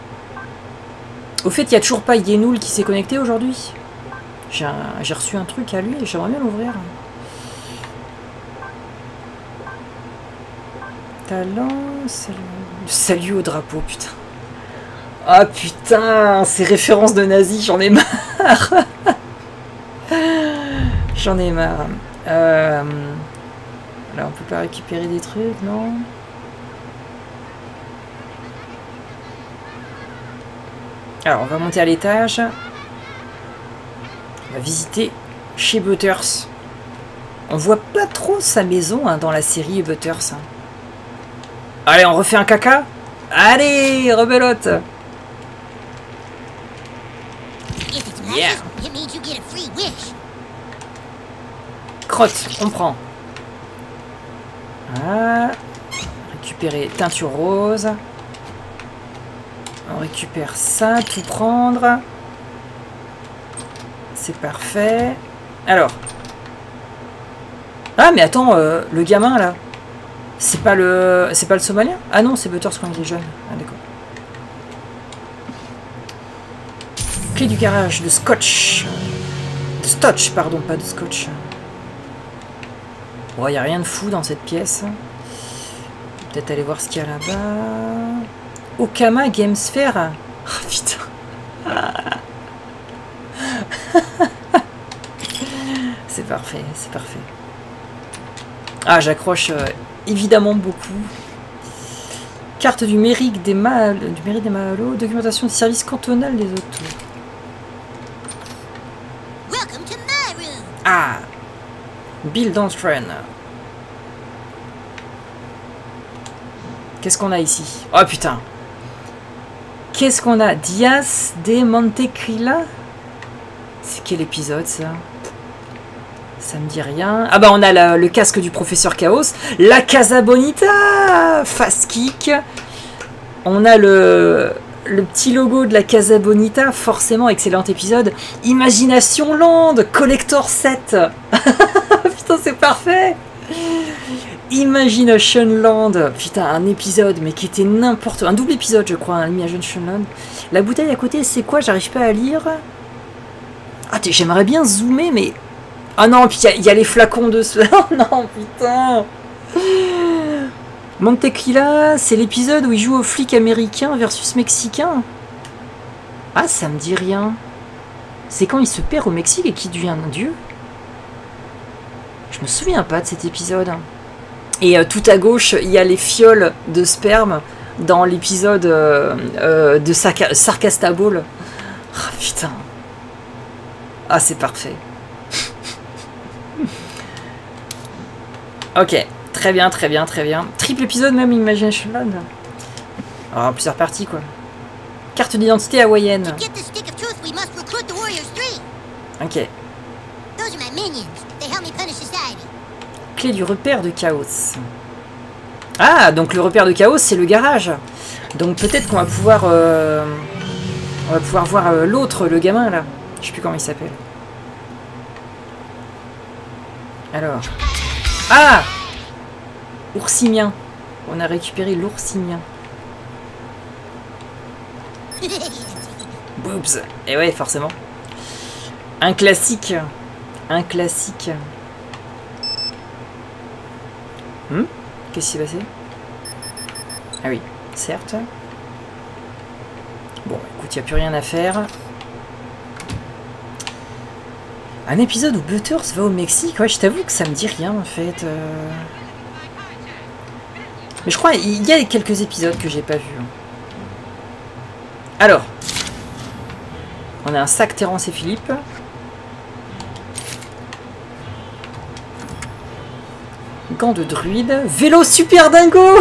Au fait, il n'y a toujours pas Yenoul qui s'est connecté aujourd'hui. J'ai j'ai reçu un truc à lui et j'aimerais bien l'ouvrir. Talent, salut. Salut au drapeau, putain. Ah putain, ces références de nazis, j'en ai marre. J'en ai marre. Euh... Là, on peut pas récupérer des trucs, non? Alors, on va monter à l'étage. On va visiter chez Butters. On voit pas trop sa maison hein, dans la série Butters. Hein. Allez, on refait un caca. Allez, rebelote. If it's Yeah. magic, it means you get a free wish. Crotte, on prend. Ah. Récupérer teinture rose. On récupère ça, tout prendre. C'est parfait. Alors. Ah, mais attends, euh, le gamin, là. C'est pas le... C'est pas le Somalien? Ah non, c'est Butters quand il est jeune. Ah, d'accord. Clé du garage de Scotch. De Stotch, pardon, pas de Scotch. Bon, il n'y a rien de fou dans cette pièce. Peut-être aller voir ce qu'il y a là-bas. Okama Game Sphere. Oh putain. C'est parfait, c'est parfait. Ah, j'accroche euh, évidemment beaucoup. Carte du mairie des Mahalo, du mairie des Mahalo, documentation du service cantonal des autos. Welcome to my room. Ah, Bill Donstren. Qu'est-ce qu'on a ici? Oh putain. Qu'est-ce qu'on a? Dias de Montecrila. C'est quel épisode ça? Ça me dit rien. Ah bah on a la, le casque du professeur Chaos. La Casa Bonita. Fast kick. On a le, le petit logo de la Casa Bonita. Forcément, excellent épisode. Imagination Land. Collector sept. Putain, c'est parfait. Imagination Land. Putain, un épisode, mais qui était n'importe... Un double épisode, je crois, hein, Imagination Land. La bouteille à côté, c'est quoi? J'arrive pas à lire. Ah, j'aimerais bien zoomer, mais... Ah non, puis il y, y a les flacons de... Oh non, putain. Montequila, c'est l'épisode où il joue aux flics américains versus mexicains. Ah, ça me dit rien. C'est quand il se perd au Mexique et qu'il devient un dieu. Je me souviens pas de cet épisode. Et euh, tout à gauche, il y a les fioles de sperme dans l'épisode euh, euh, de Sarca Sarcastaball. Ah oh, putain. Ah, c'est parfait. Ok, très bien, très bien, très bien. Triple épisode même, Imagination Land. Alors, plusieurs parties, quoi. Carte d'identité hawaïenne. Ok. Clé du repère de Chaos. Ah, donc le repère de Chaos, c'est le garage. Donc peut-être qu'on va pouvoir... Euh, on va pouvoir voir euh, l'autre, le gamin, là. Je sais plus comment il s'appelle. Alors... Ah! Oursimien. On a récupéré l'oursimien. Boobs. Et ouais, forcément. Un classique. Un classique. Hmm? Qu'est-ce qui s'est passé? Ah oui, certes. Bon, écoute, il n'y a plus rien à faire. Un épisode où Butters va au Mexique, ouais, je t'avoue que ça me dit rien en fait. Euh... Mais je crois il y a quelques épisodes que j'ai pas vus. Alors, on a un sac Terrence et Philippe. Gants de druide. Vélo super dingo.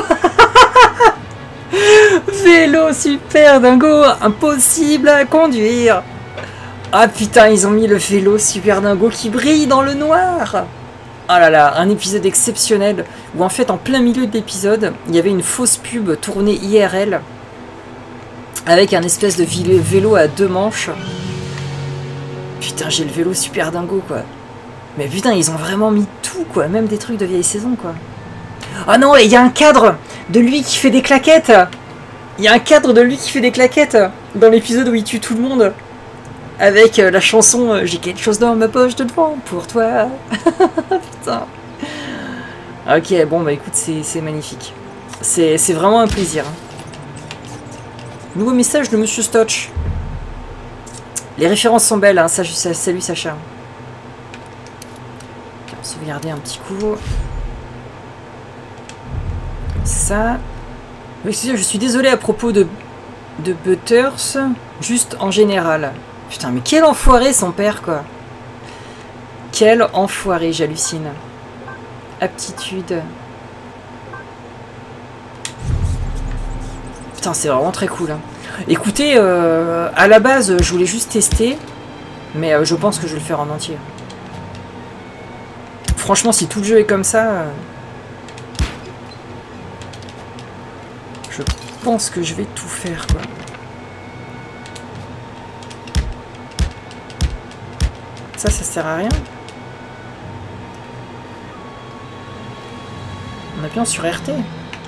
Vélo super dingo. Impossible à conduire. Ah putain, ils ont mis le vélo super dingo qui brille dans le noir. Oh là là, un épisode exceptionnel où en fait en plein milieu de l'épisode, il y avait une fausse pub tournée I R L avec un espèce de vélo à deux manches. Putain, j'ai le vélo super dingo quoi. Mais putain, ils ont vraiment mis tout quoi, même des trucs de vieille saison quoi. Oh non, et il y a un cadre de lui qui fait des claquettes. Il y a un cadre de lui qui fait des claquettes dans l'épisode où il tue tout le monde. Avec euh, la chanson euh, j'ai quelque chose dans ma poche de devant pour toi. Putain. Ok, bon bah écoute, c'est magnifique. C'est vraiment un plaisir. Nouveau message de Monsieur Stotch. Les références sont belles, hein. Salut, salut Sacha. On va sauvegarder un petit coup. Ça. Je suis désolé à propos de, de Butters, juste en général. Putain, mais quel enfoiré son père, quoi. Quel enfoiré, j'hallucine. Aptitude. Putain, c'est vraiment très cool. Hein. Écoutez, euh, à la base, je voulais juste tester, mais euh, je pense que je vais le faire en entier. Franchement, si tout le jeu est comme ça, euh, je pense que je vais tout faire, quoi. Ça, ça sert à rien. En appuyant sur R T.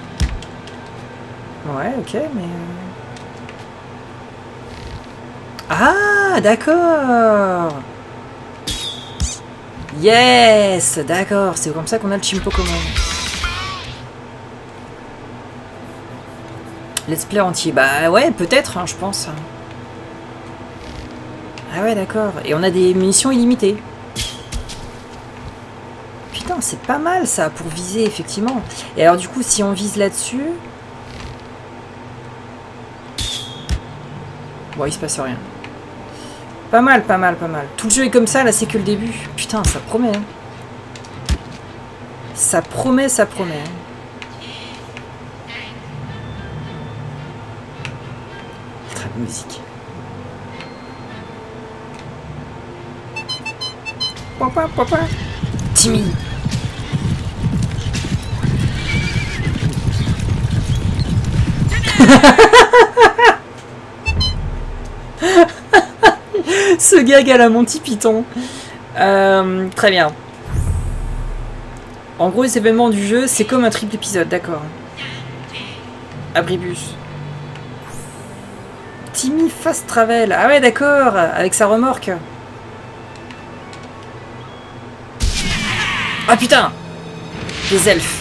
Ouais, ok, mais... Ah, d'accord. Yes, d'accord. C'est comme ça qu'on a le Chimpo Command. Let's play entier. Bah ouais, peut-être, hein, je pense. Ah ouais, d'accord. Et on a des munitions illimitées. Putain, c'est pas mal ça pour viser, effectivement. Et alors du coup, si on vise là-dessus... Bon, il se passe rien. Pas mal, pas mal, pas mal. Tout le jeu est comme ça, là, c'est que le début. Putain, ça promet. Hein. Ça promet, ça promet. Hein. Très bonne musique. Papa, papa. Timmy. Ce gag à la Monty Python. Euh, très bien. En gros, les événements du jeu, c'est comme un triple épisode, d'accord. Abribus. Timmy Fast Travel. Ah ouais, d'accord, avec sa remorque. Ah putain! Des elfes.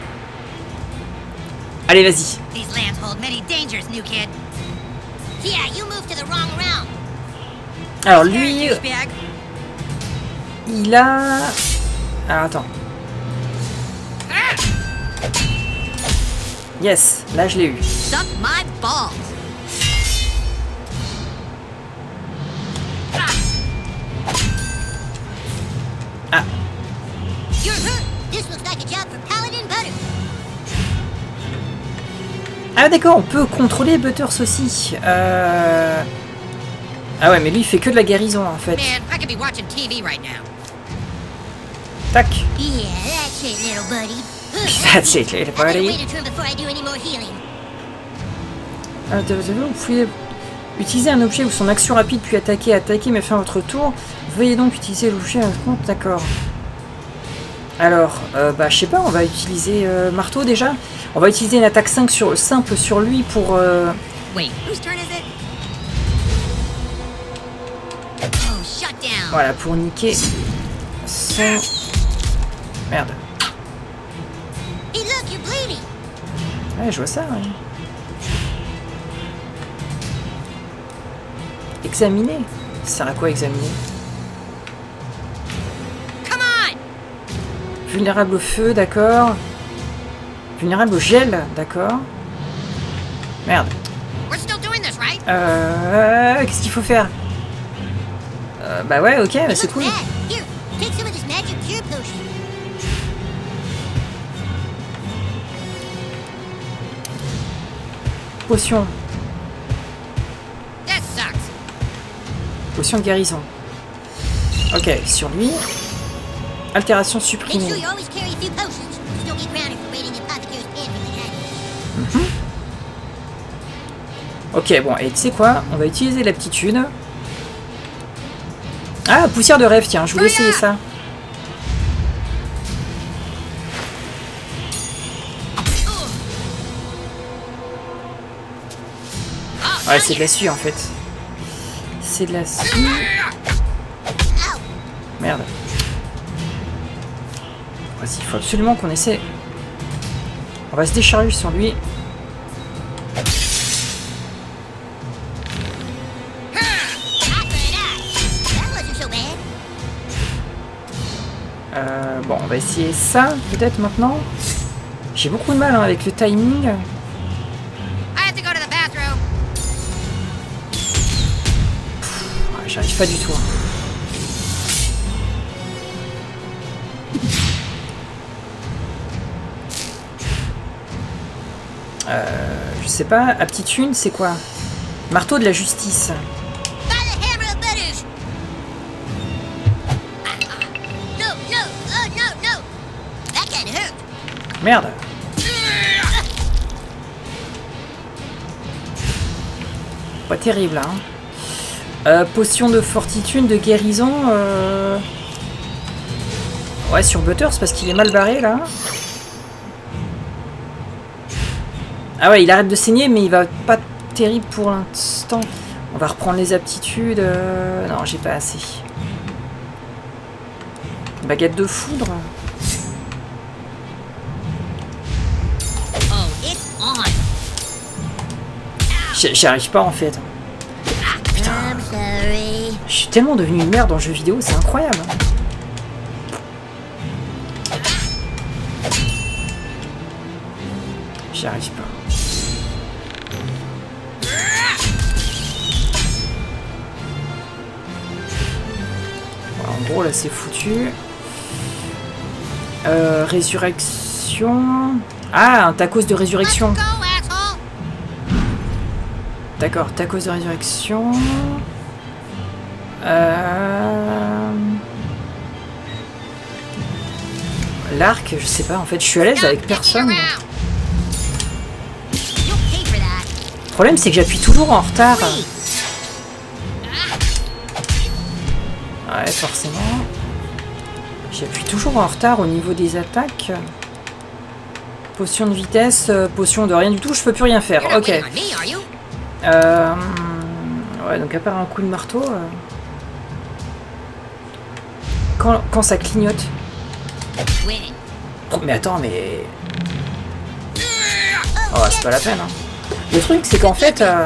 Allez, vas-y. These lands hold many dangers, new kid. Yeah, you moved to the wrong realm. Alors lui, il a... Alors attends. Yes, là je l'ai eu. Suck my balls. Ah. You're hurt. This looks like a job for Paladin Butter. Ah d'accord, on peut contrôler Butters aussi. Euh... Ah ouais, mais lui il fait que de la guérison en fait. Man, I could be watching T V right now. Tac. Yeah, that's it, little buddy. That's it, little buddy. Wait a turn before I do any more healing. Ah, vous pouvez utiliser un objet ou son action rapide puis attaquer, attaquer, mais fin votre tour. Veuillez donc utiliser l'objet à votre compte, d'accord. Alors, euh, bah je sais pas, on va utiliser euh, marteau déjà. On va utiliser une attaque cinq sur, simple sur lui pour... Euh... Wait, whose turn is it? Oh, shut down. Voilà, pour niquer son... Merde. Hey, look, you're bleeding. Ouais, je vois ça, ouais. Examiner. Ça sert à quoi examiner? Come on. Vulnérable au feu, d'accord. Vulnérable au gel, d'accord. Merde. We're still doing this, right? Euh... Qu'est-ce qu'il faut faire? euh, Bah ouais, ok, bah, c'est cool. Bad. Here, take some of this magic cure potion. Potion. That sucks. Potion de guérison. Ok, sur lui. Altération Make sure supprimée. you always carry a few potions. Just don't get grounded for waiting in apothecary's pantry like I did. Ok, bon, et tu sais quoi? On va utiliser l'aptitude. Ah, poussière de rêve, tiens, je voulais essayer ça. Ouais, c'est de la suie en fait. C'est de la suie. Merde. Vas-y, il faut absolument qu'on essaie. On va se décharger sur lui. Euh, bon, on va essayer ça peut-être maintenant. J'ai beaucoup de mal hein, avec le timing. I have to go to the bathroom. Ouais, j'arrive pas du tout. Hein. Euh, je sais pas, aptitude, c'est quoi? Marteau de la justice. By the hammer of Butters. No, no, oh no, no. That can hurt. Merde. Pas terrible, hein. Euh, potion de fortitude, de guérison. Euh... Ouais, sur Butters, parce qu'il est mal barré, là. Ah ouais, il arrête de saigner, mais il va pas terrible pour l'instant. On va reprendre les aptitudes. Euh... Non, j'ai pas assez. Baguette de foudre. J'y arrive pas en fait. Putain. Je suis tellement devenu une merde dans le jeu vidéo, c'est incroyable. J'y arrive pas. Voilà, en gros là c'est foutu. Euh, résurrection. Ah, un tacos de résurrection. D'accord, tacos de résurrection. Euh... L'arc, je sais pas, en fait, je suis à l'aise avec personne. Le problème, c'est que j'appuie toujours en retard. Ouais, forcément. J'appuie toujours en retard au niveau des attaques. Potion de vitesse, potion de rien du tout, je peux plus rien faire. Ok. Euh... Ouais, donc à part un coup de marteau... Euh... Quand, quand ça clignote... Oh, mais attends, mais... Oh, c'est pas la peine, hein. Le truc, c'est qu'en fait... Euh...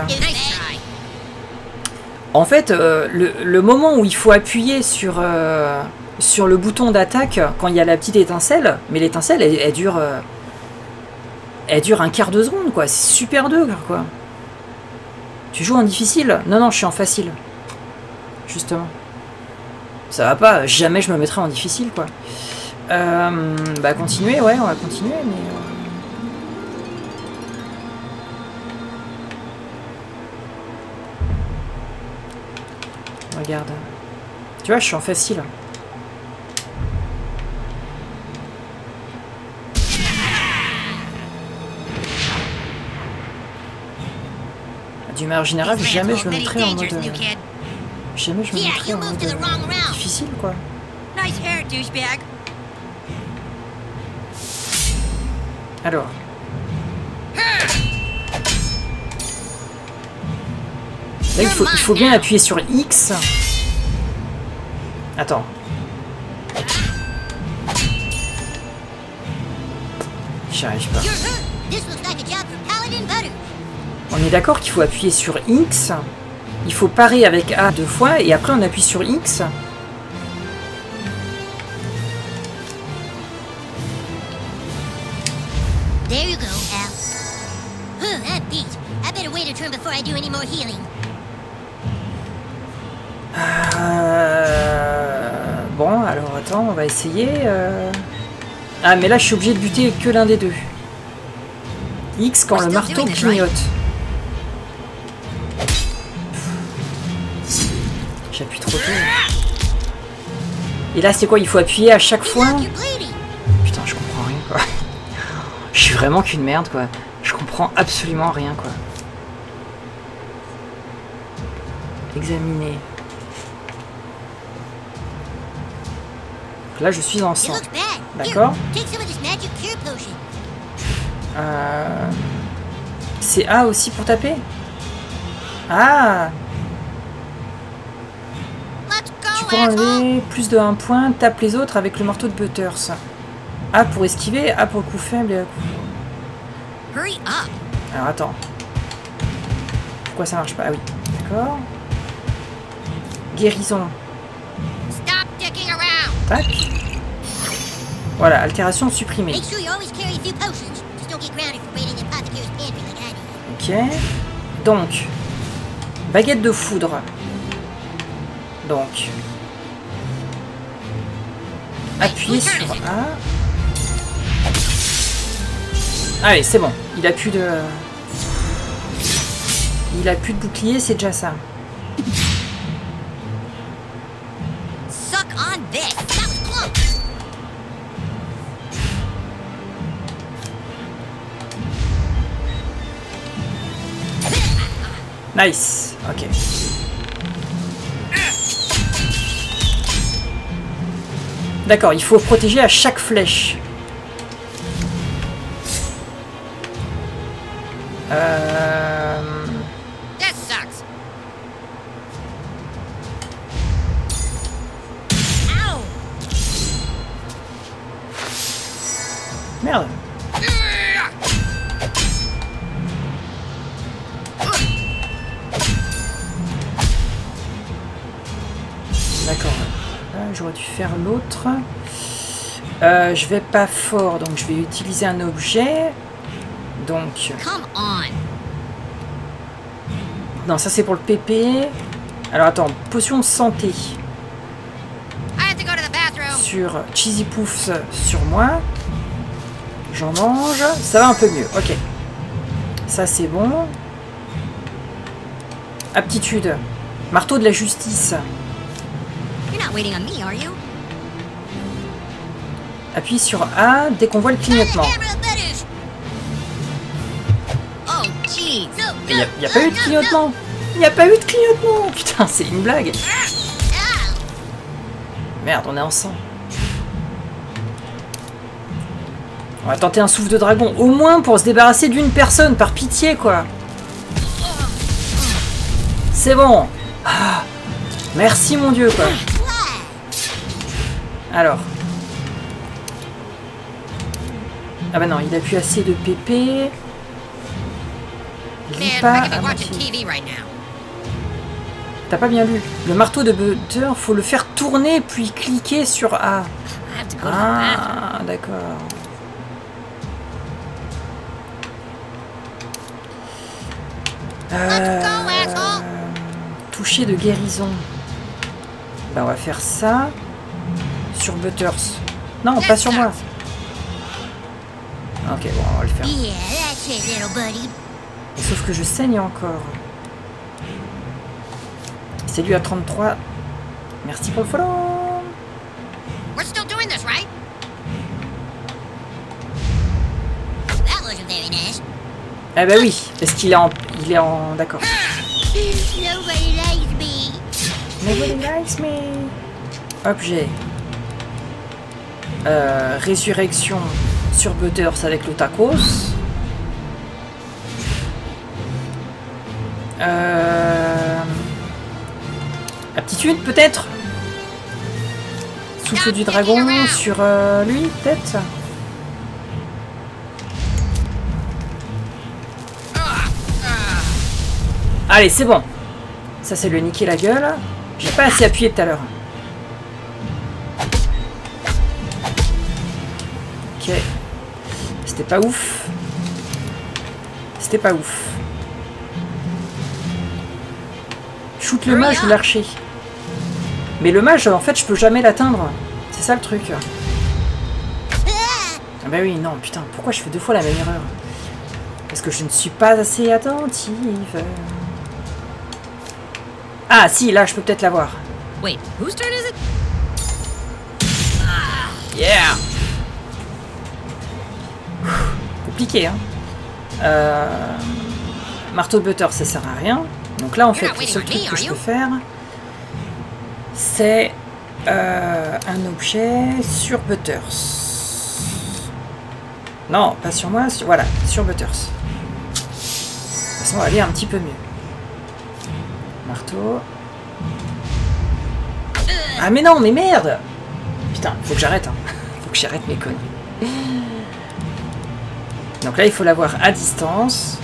En fait, euh, le, le moment où il faut appuyer sur, euh, sur le bouton d'attaque, quand il y a la petite étincelle, mais l'étincelle, elle, elle dure... Euh... Elle dure un quart de seconde, quoi. C'est super dur, quoi. Tu joues en difficile? Non, non, je suis en facile. Justement. Ça va pas, jamais je me mettrai en difficile, quoi. Euh, bah, continuer, ouais, on va continuer, mais... Euh... Regarde. Tu vois, je suis en facile. Du manière générale, jamais je me mettrai en mode... Euh... Jamais je me mettrai en mode... Euh... difficile, quoi. Alors. Là, il faut, il faut bien appuyer sur X. Attends. J'y arrive pas. On est d'accord qu'il faut appuyer sur X. Il faut parer avec A deux fois et après on appuie sur X. There you go, Al. Huh, that beat. I better wait a turn before I do any more healing. Euh... Bon, alors attends, on va essayer. Euh... Ah, mais là je suis obligé de buter que l'un des deux. X quand le marteau clignote. J'appuie trop tôt. Et là c'est quoi? Il faut appuyer à chaque fois? Putain, je comprends rien, quoi. Je suis vraiment qu'une merde, quoi. Je comprends absolument rien, quoi. Examiner. Là, je suis en sang. D'accord. Euh... C'est A aussi pour taper? Ah! Tu peux enlever plus de un point, tape les autres avec le marteau de Butters. A pour esquiver, A pour le coup faible et A pour... Alors attends. Pourquoi ça marche pas? Ah oui, d'accord. Guérison. Tac. Voilà, altération supprimée. Ok. Donc. Baguette de foudre. Donc. Appuyez sur A. Allez, c'est bon. Il a plus de... Il a plus de bouclier, c'est déjà ça. Nice. Ok. D'accord, il faut protéger à chaque flèche. Euh... This sucks. Ow! Merde. D'accord. Là, j'aurais dû faire l'autre. Euh, je vais pas fort, donc je vais utiliser un objet. Donc... Come on. Non, ça c'est pour le P P. Alors attends, potion de santé. I have to go to the bathroom. Sur Cheesy Poofs sur moi. J'en mange. Ça va un peu mieux. Ok. Ça c'est bon. Aptitude. Marteau de la justice. You're not waiting on me, are you? Appuie sur A dès qu'on voit le clignotement. Oh, jeez. Il n'y a, y a pas eu de clignotement. Il n'y a pas eu de clignotement. Putain, c'est une blague. Merde, on est ensemble. On va tenter un souffle de dragon. Au moins pour se débarrasser d'une personne, par pitié, quoi. C'est bon. Ah, merci, mon Dieu, quoi. Alors. Ah bah non, il a plus assez de P P. Il lit pas à moitié. T'as pas bien lu. Le marteau de Butter, faut le faire tourner puis cliquer sur A. Ah, d'accord. Euh, toucher de guérison. Bah on va faire ça. Sur Butters. Non, pas sur moi. Ok, bon, on va le faire. Yeah, that's it, little buddy. Sauf que je saigne encore. C'est lui à trente-trois. Merci pour le follow. We're still doing this, right? That wasn't very nice. Eh bah oui, parce qu'il est en... Il est en... D'accord. Nobody likes me. Nobody likes me. Objet. Euh, résurrection sur Butters avec le tacos. Euh... Aptitude peut-être. Souffle du dragon sur euh, lui peut-être. Allez c'est bon. Ça c'est le niquer la gueule. J'ai pas assez appuyé tout à l'heure. Ok. C'était pas ouf. C'était pas ouf. Shoot le mage ou l'archer. Mais le mage, en fait, je peux jamais l'atteindre. C'est ça le truc. Ah bah oui, non, putain, pourquoi je fais deux fois la même erreur? Parce que je ne suis pas assez attentive. Ah si, là, je peux peut-être l'avoir. Wait, whose turn is it? Yeah. Compliqué, hein. Euh... Marteau de Butter, ça sert à rien. Donc là, en fait, le seul truc que je peux faire, c'est euh, un objet sur Butters. Non, pas sur moi, sur, voilà, sur Butters. De toute façon, on va aller un petit peu mieux. Marteau. Ah mais non, mais merde! Putain, faut que j'arrête, hein. Faut que j'arrête mes conneries. Donc là, il faut l'avoir à distance.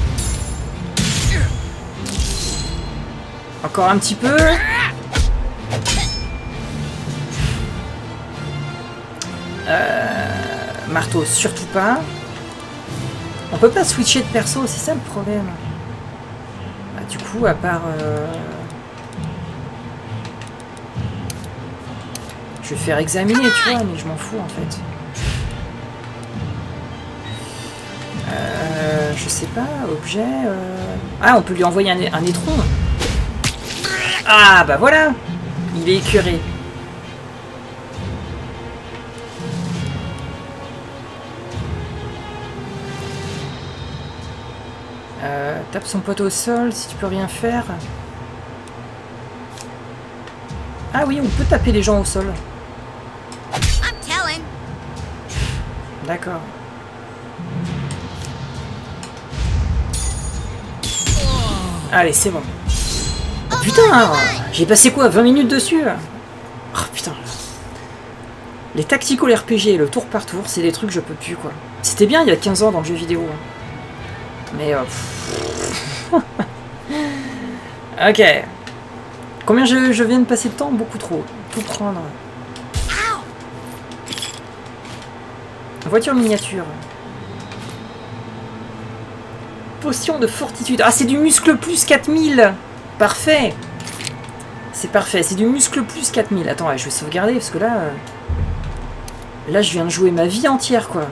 Encore un petit peu. Euh, marteau, surtout pas. On peut pas switcher de perso, c'est ça le problème. Bah, du coup, à part... Euh... Je vais faire examiner, tu vois, mais je m'en fous en fait. Euh, je sais pas, objet... Euh... Ah, on peut lui envoyer un, un étron. Ah, bah voilà. Il est écœuré. Euh, tape son pote au sol si tu peux rien faire. Ah oui, on peut taper les gens au sol. I'm telling. D'accord. Allez, c'est bon. Oh, putain, hein, j'ai passé quoi, vingt minutes dessus? Oh putain. Les tactical R P G, le tour par tour, c'est des trucs que je peux plus, quoi. C'était bien il y a quinze ans dans le jeu vidéo. Hein. Mais... Euh... ok. Combien je, je viens de passer de temps? Beaucoup trop. Tout prendre. Voiture miniature. Potion de fortitude. Ah, c'est du muscle plus quatre mille. Parfait. C'est parfait. C'est du muscle plus quatre mille. Attends, je vais sauvegarder parce que là... Euh... Là, je viens de jouer ma vie entière, quoi.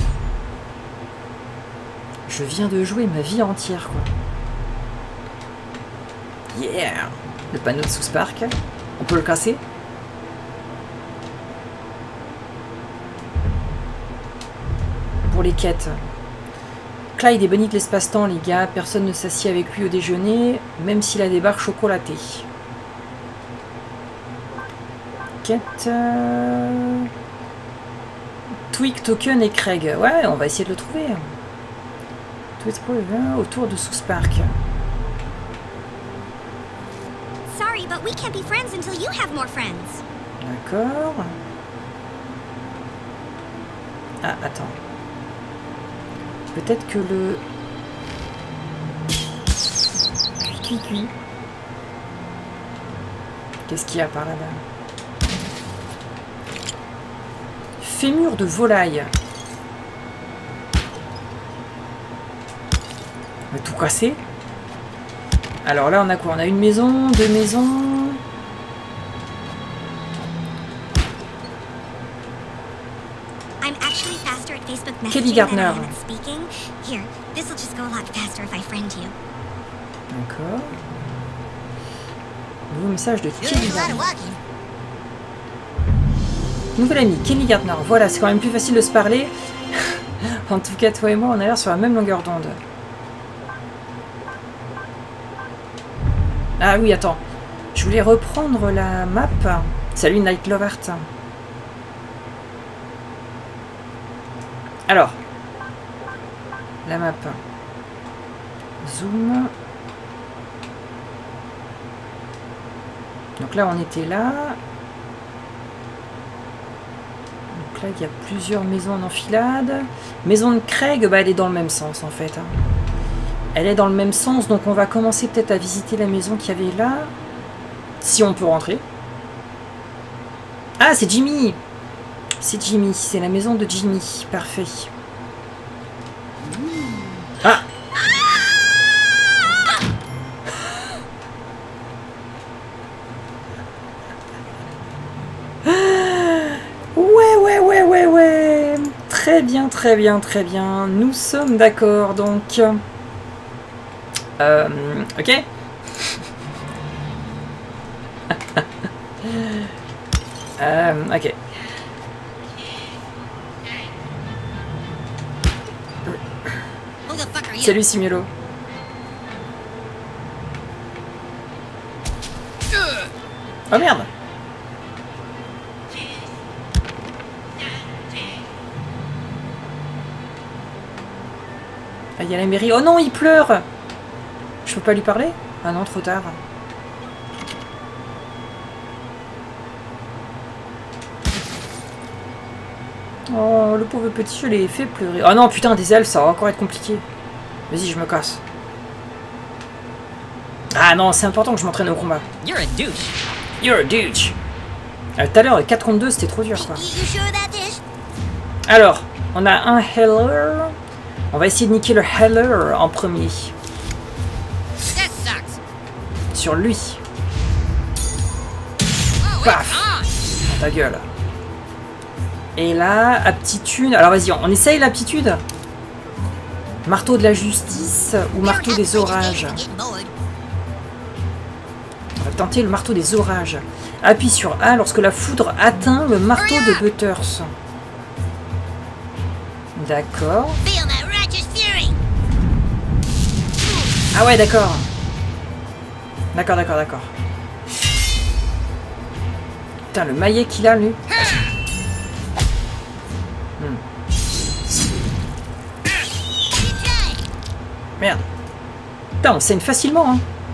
Je viens de jouer ma vie entière, quoi. Yeah. Le panneau de South Park. On peut le casser. Pour les quêtes. Clyde est banni de l'espace-temps, les gars. Personne ne s'assied avec lui au déjeuner, même s'il a des barres chocolatées. Quête... Euh... Tweak, Token et Craig. Ouais, on va essayer de le trouver. Autour de South Park. Sorry, but we can't be friends until you have more friends. D'accord. Ah, attends. Peut-être que le... Cui, cui, cui. Qu'est-ce qu'il y a par là-bas? Fémur de volaille. On va tout casser. Alors là, on a quoi? On a une maison, deux maisons. Kelly Gardner. D'accord. Nouveau message de Kelly Gardner. Nouvel ami, Kelly Gardner. Voilà, c'est quand même plus facile de se parler. En tout cas, toi et moi, on a l'air sur la même longueur d'onde. Ah oui, attends. Je voulais reprendre la map. Salut Night Lovart. Alors. La map. Zoom. Donc là, on était là. Donc là, il y a plusieurs maisons en enfilade. Maison de Craig, bah, elle est dans le même sens, en fait. Hein. Elle est dans le même sens, donc on va commencer peut-être à visiter la maison qu'il y avait là. Si on peut rentrer. Ah, c'est Jimmy! C'est Jimmy, c'est la maison de Jimmy. Parfait. Ah! Ouais, ouais, ouais, ouais, ouais. Très bien, très bien, très bien. Nous sommes d'accord, donc... Euh... Ok. euh, ok. Salut Simulo. Oh merde. Ah, il y a la mairie. Oh non, il pleure. Je peux pas lui parler? Ah non, trop tard. Oh, le pauvre petit, je l'ai fait pleurer. Oh non, putain, des elfes, ça va encore être compliqué. Vas-y, je me casse. Ah non, c'est important que je m'entraîne au combat. You're a douche. You're a douche. Euh, tout à l'heure, quatre contre deux, c'était trop dur, quoi. Alors, on a un Heller. On va essayer de niquer le Heller en premier. Sur lui. Paf. Dans ta gueule. Et là, aptitude. Alors vas-y, on essaye l'aptitude. Marteau de la justice ou marteau des orages. On va tenter le marteau des orages. Appuie sur A lorsque la foudre atteint le marteau de Butters. D'accord. Ah ouais, d'accord. D'accord, d'accord, d'accord. Putain, le maillet qu'il a, lui. Hmm. Merde. Putain, on saigne facilement, hein.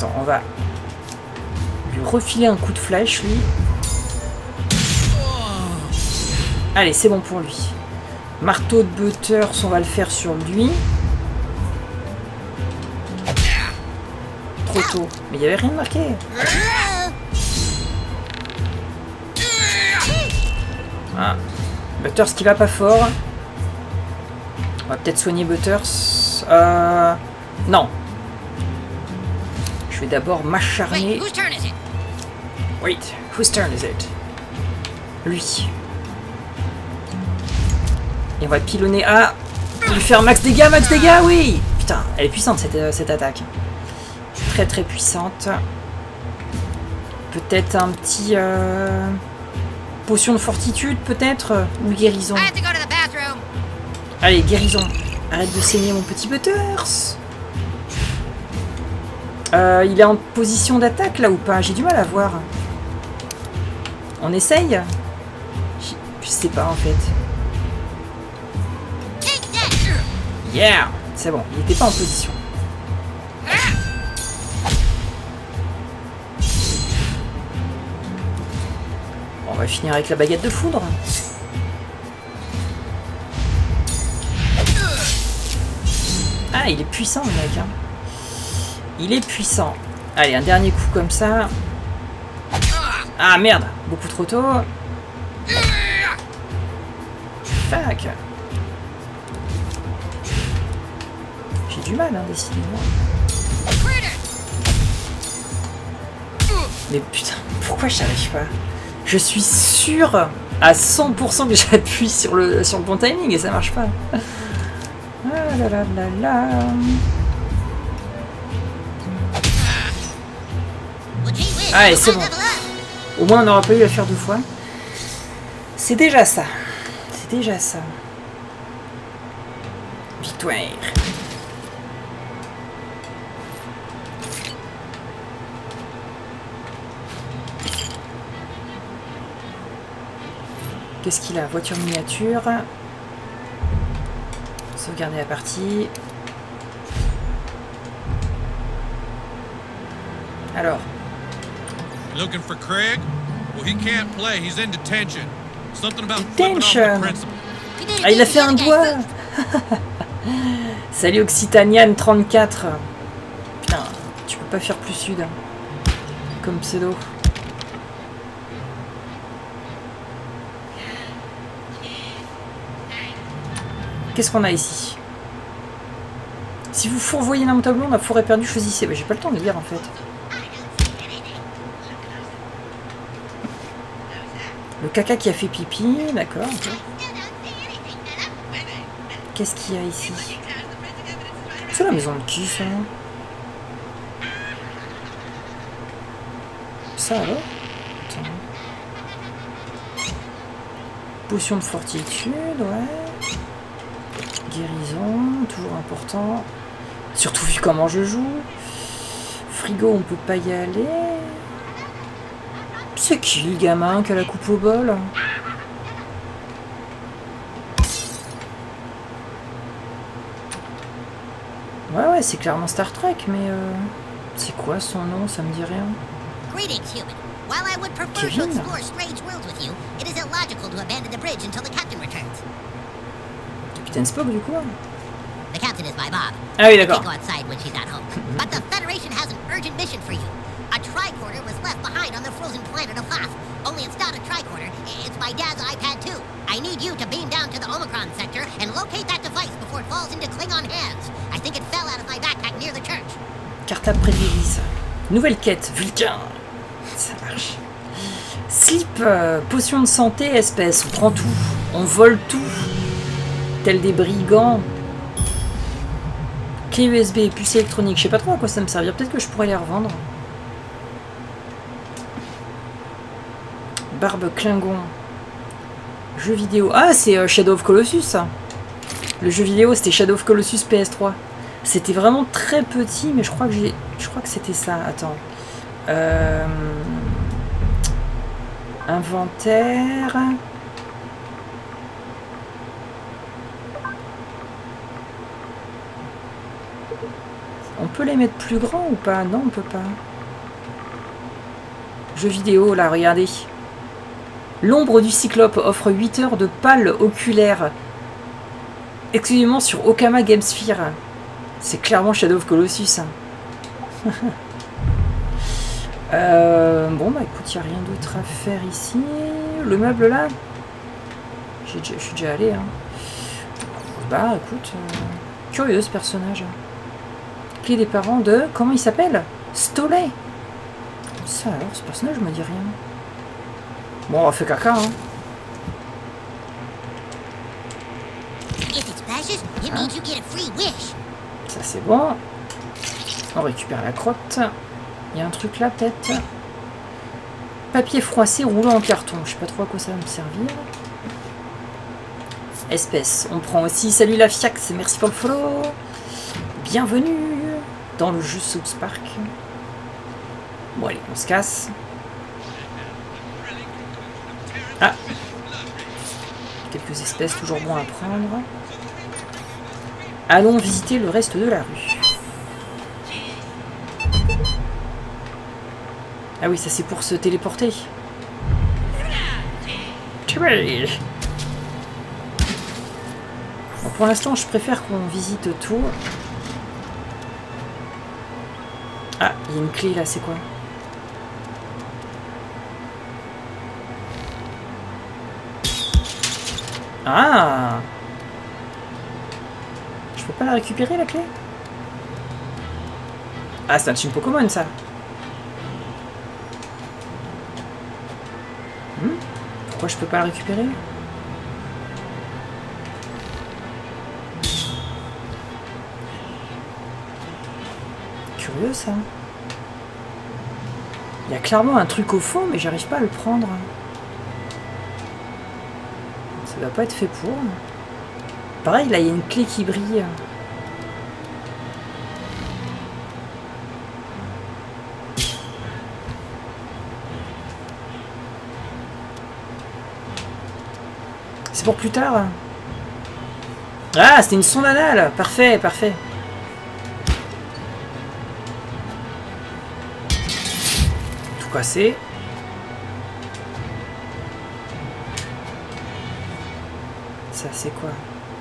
Attends, on va lui refiler un coup de flèche, lui. Allez, c'est bon pour lui. Marteau de Butters, on va le faire sur lui. Trop tôt. Mais il n'y avait rien marqué. Ah. Butters qui va pas fort. On va peut-être soigner Butters. Euh... Non. Je vais d'abord m'acharner. Wait, whose turn is it? Wait, whose turn is it? Lui. Et on va pilonner à... lui faire max dégâts, max dégâts, oui. Putain, elle est puissante cette, cette attaque. Très très puissante. Peut-être un petit... Euh... potion de fortitude, peut-être. Ou guérison. I have to go to the bathroom. Allez, guérison. Arrête de saigner mon petit Butters. Euh, il est en position d'attaque là ou pas? J'ai du mal à voir. On essaye? Je sais pas en fait. Yeah! C'est bon, il n'était pas en position. On va finir avec la baguette de foudre. Ah, il est puissant le mec. Hein. Il est puissant. Allez, un dernier coup comme ça. Ah merde, beaucoup trop tôt. Fuck. J'ai du mal, hein, décidément. Mais putain, pourquoi je n'arrive pas? Je suis sûr à cent pour cent que j'appuie sur le, sur le bon timing et ça marche pas. Ah là là là là. Allez, c'est bon. Au moins, on n'aura pas eu à faire deux fois. C'est déjà ça. C'est déjà ça. Victoire. Qu'est-ce qu'il a? Voiture miniature. Sauvegarder la partie. Alors. Looking for Craig? Well, he can't play. He's in detention. Something about Detention. Ah, il a fait un doigt. Salut Occitanian trente-quatre. Putain, tu peux pas faire plus sud. Comme pseudo. Qu'est-ce qu'on a ici? Si vous fourvoyez lamentablement la forêt perdue, choisissez. Bah, j'ai pas le temps de lire en fait. Le caca qui a fait pipi, d'accord. Qu'est-ce qu'il y a ici? C'est la maison de qui ça? Ça alors? Attends. Potion de fortitude, ouais. Guérison, toujours important. Surtout vu comment je joue. Frigo, on peut pas y aller. C'est qui le gamin qui a la coupe au bol? Ouais, ouais, c'est clairement Star Trek, mais euh, c'est quoi son nom? Ça me dit rien. Greetings, human. While I would prefer to explore strange worlds with you, it is illogical to abandon the bridge until the captain returns. Capitaine Spock, du coup? The captain is my Bob. Ah oui, d'accord. Go outside when she's at home. But the Federation has an urgent mission for you. A tricorder was left behind on the frozen planet of Hoth. Only it's not a tricorder, it's my dad's iPad two. I need you to beam down to the Omicron sector and locate that device before it falls into Klingon hands. I think it fell out of my backpack near the church. Cartable près de l'église. Nouvelle quête, Vulcain. Ça marche. Slip, euh, potion de santé, espèce. On prend tout. On vole tout. Tel des brigands. Clé U S B, puce électronique. Je sais pas trop à quoi ça me servir. Peut-être que je pourrais les revendre. Barbe Klingon. Jeu vidéo. Ah, c'est euh, Shadow of Colossus, ça. Le jeu vidéo, c'était Shadow of Colossus P S trois. C'était vraiment très petit, mais je crois que j'ai... Je crois que c'était ça. Attends. Euh... Inventaire. On peut peut les mettre plus grands ou pas? Non, on peut pas. Jeux vidéo, là, regardez. L'ombre du Cyclope offre huit heures de pâle oculaire. Exclusivement sur Okama Game Sphere. C'est clairement Shadow of Colossus. Hein. euh, bon, bah écoute, il n'y a rien d'autre à faire ici. Le meuble là, je suis déjà allé. Hein. Bah écoute, euh, curieux ce personnage. Qui est des parents de... Comment il s'appelle? Stolé. Ça alors, ce personnage me dit rien. Bon, on fait caca, hein. Hein? Ça c'est bon. On récupère la crotte. Il y a un truc là peut-être. Papier froissé roulant en carton. Je sais pas trop à quoi ça va me servir. Espèce. On prend aussi. Salut la Fiax. Merci pour le follow. Bienvenue dans le jeu South Park. Bon allez, on se casse. Ah. Quelques espèces toujours bon à prendre. Allons visiter le reste de la rue. Ah oui, ça c'est pour se téléporter. Bon, pour l'instant, je préfère qu'on visite tout. Ah, il y a une clé là, c'est quoi? Ah! Je peux pas la récupérer la clé? Ah, c'est un team Pokémon ça! Hmm? Pourquoi je peux pas la récupérer? Curieux ça. Il y a clairement un truc au fond, mais j'arrive pas à le prendre. Ça doit pas être fait pour. Pareil, là il y a une clé qui brille. C'est pour plus tard. Ah, c'était une sonde anale. Parfait, parfait. Tout cassé. Ça, c'est quoi?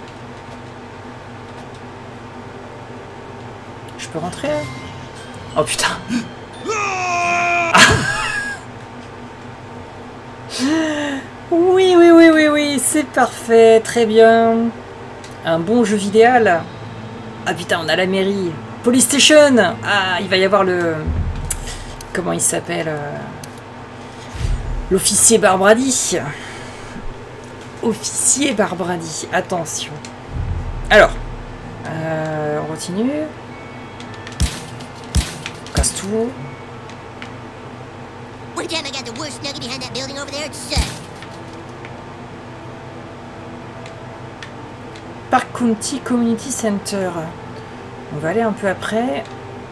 Je peux rentrer? Oh putain. Oui, oui, oui, oui, oui, c'est parfait, très bien. Un bon jeu vidéo. Ah putain, on a la mairie. Police Station. Ah, il va y avoir le... Comment il s'appelle euh... L'officier Barbrady. Officier Barbrady. Attention. Alors, euh, on continue. On casse tout. Park County Community Center. On va aller un peu après.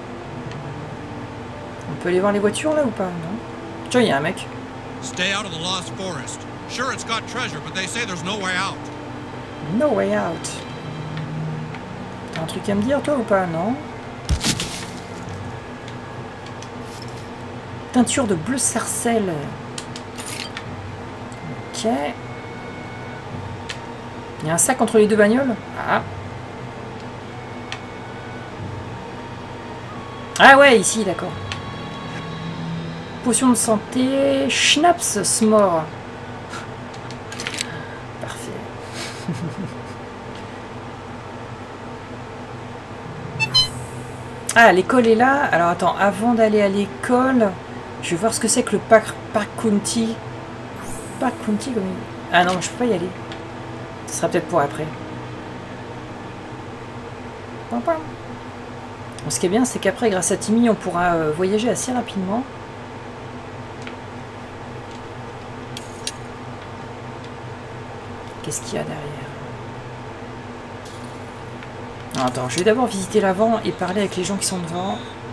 On peut aller voir les voitures là ou pas? Non. Tiens, il y a un mec. Stay out of the Lost Forest. Sure, it's got treasure, but they say there's no way out. No way out. T'as un truc à me dire toi ou pas? Non. Teinture de bleu sarcelle. Ok. Il y a un sac entre les deux bagnoles. Ah. Ah ouais, ici, d'accord. Potion de santé. Schnapps S'more. Parfait. Ah, l'école est là. Alors attends, avant d'aller à l'école, je vais voir ce que c'est que le Park, Park County. Park County comme... Ah non, je peux pas y aller. Ce sera peut-être pour après. Bon, ce qui est bien, c'est qu'après, grâce à Timmy, on pourra euh, voyager assez rapidement. Qu'est-ce qu'il y a derrière? Non, attends, je vais d'abord visiter l'avant et parler avec les gens qui sont devant.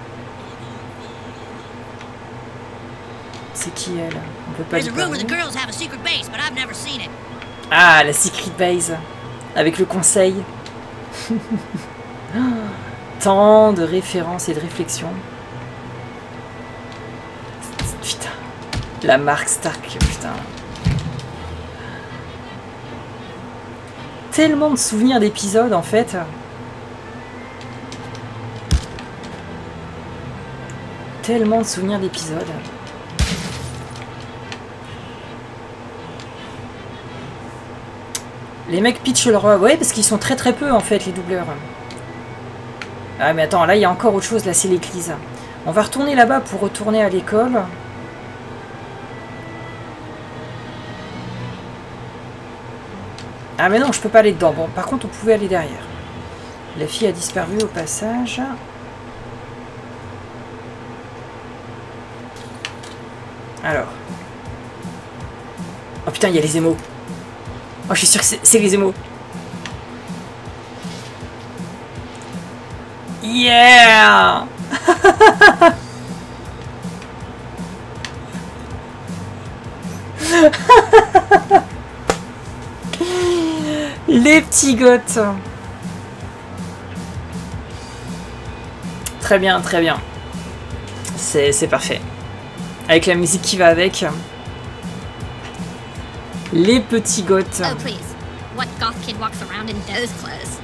C'est qui elle? On peut pas lui parler. Ah, la Secret Base. Avec le conseil. tant de références et de réflexions. Putain. La marque Stark, putain. Tellement de souvenirs d'épisodes en fait. Tellement de souvenirs d'épisodes. Les mecs pitchent leur... Ouais, parce qu'ils sont très très peu en fait les doubleurs. Ah mais attends, là il y a encore autre chose, là c'est l'église. On va retourner là-bas pour retourner à l'école. Ah mais non, je peux pas aller dedans. Bon, par contre on pouvait aller derrière. La fille a disparu au passage. Alors. Oh putain, il y a les émaux. Oh, je suis sûr que c'est les émaux. Yeah. Les petits goths. Très bien, très bien. C'est parfait. Avec la musique qui va avec. Les petits goths. Oh please. What goth kid walks around in those clothes?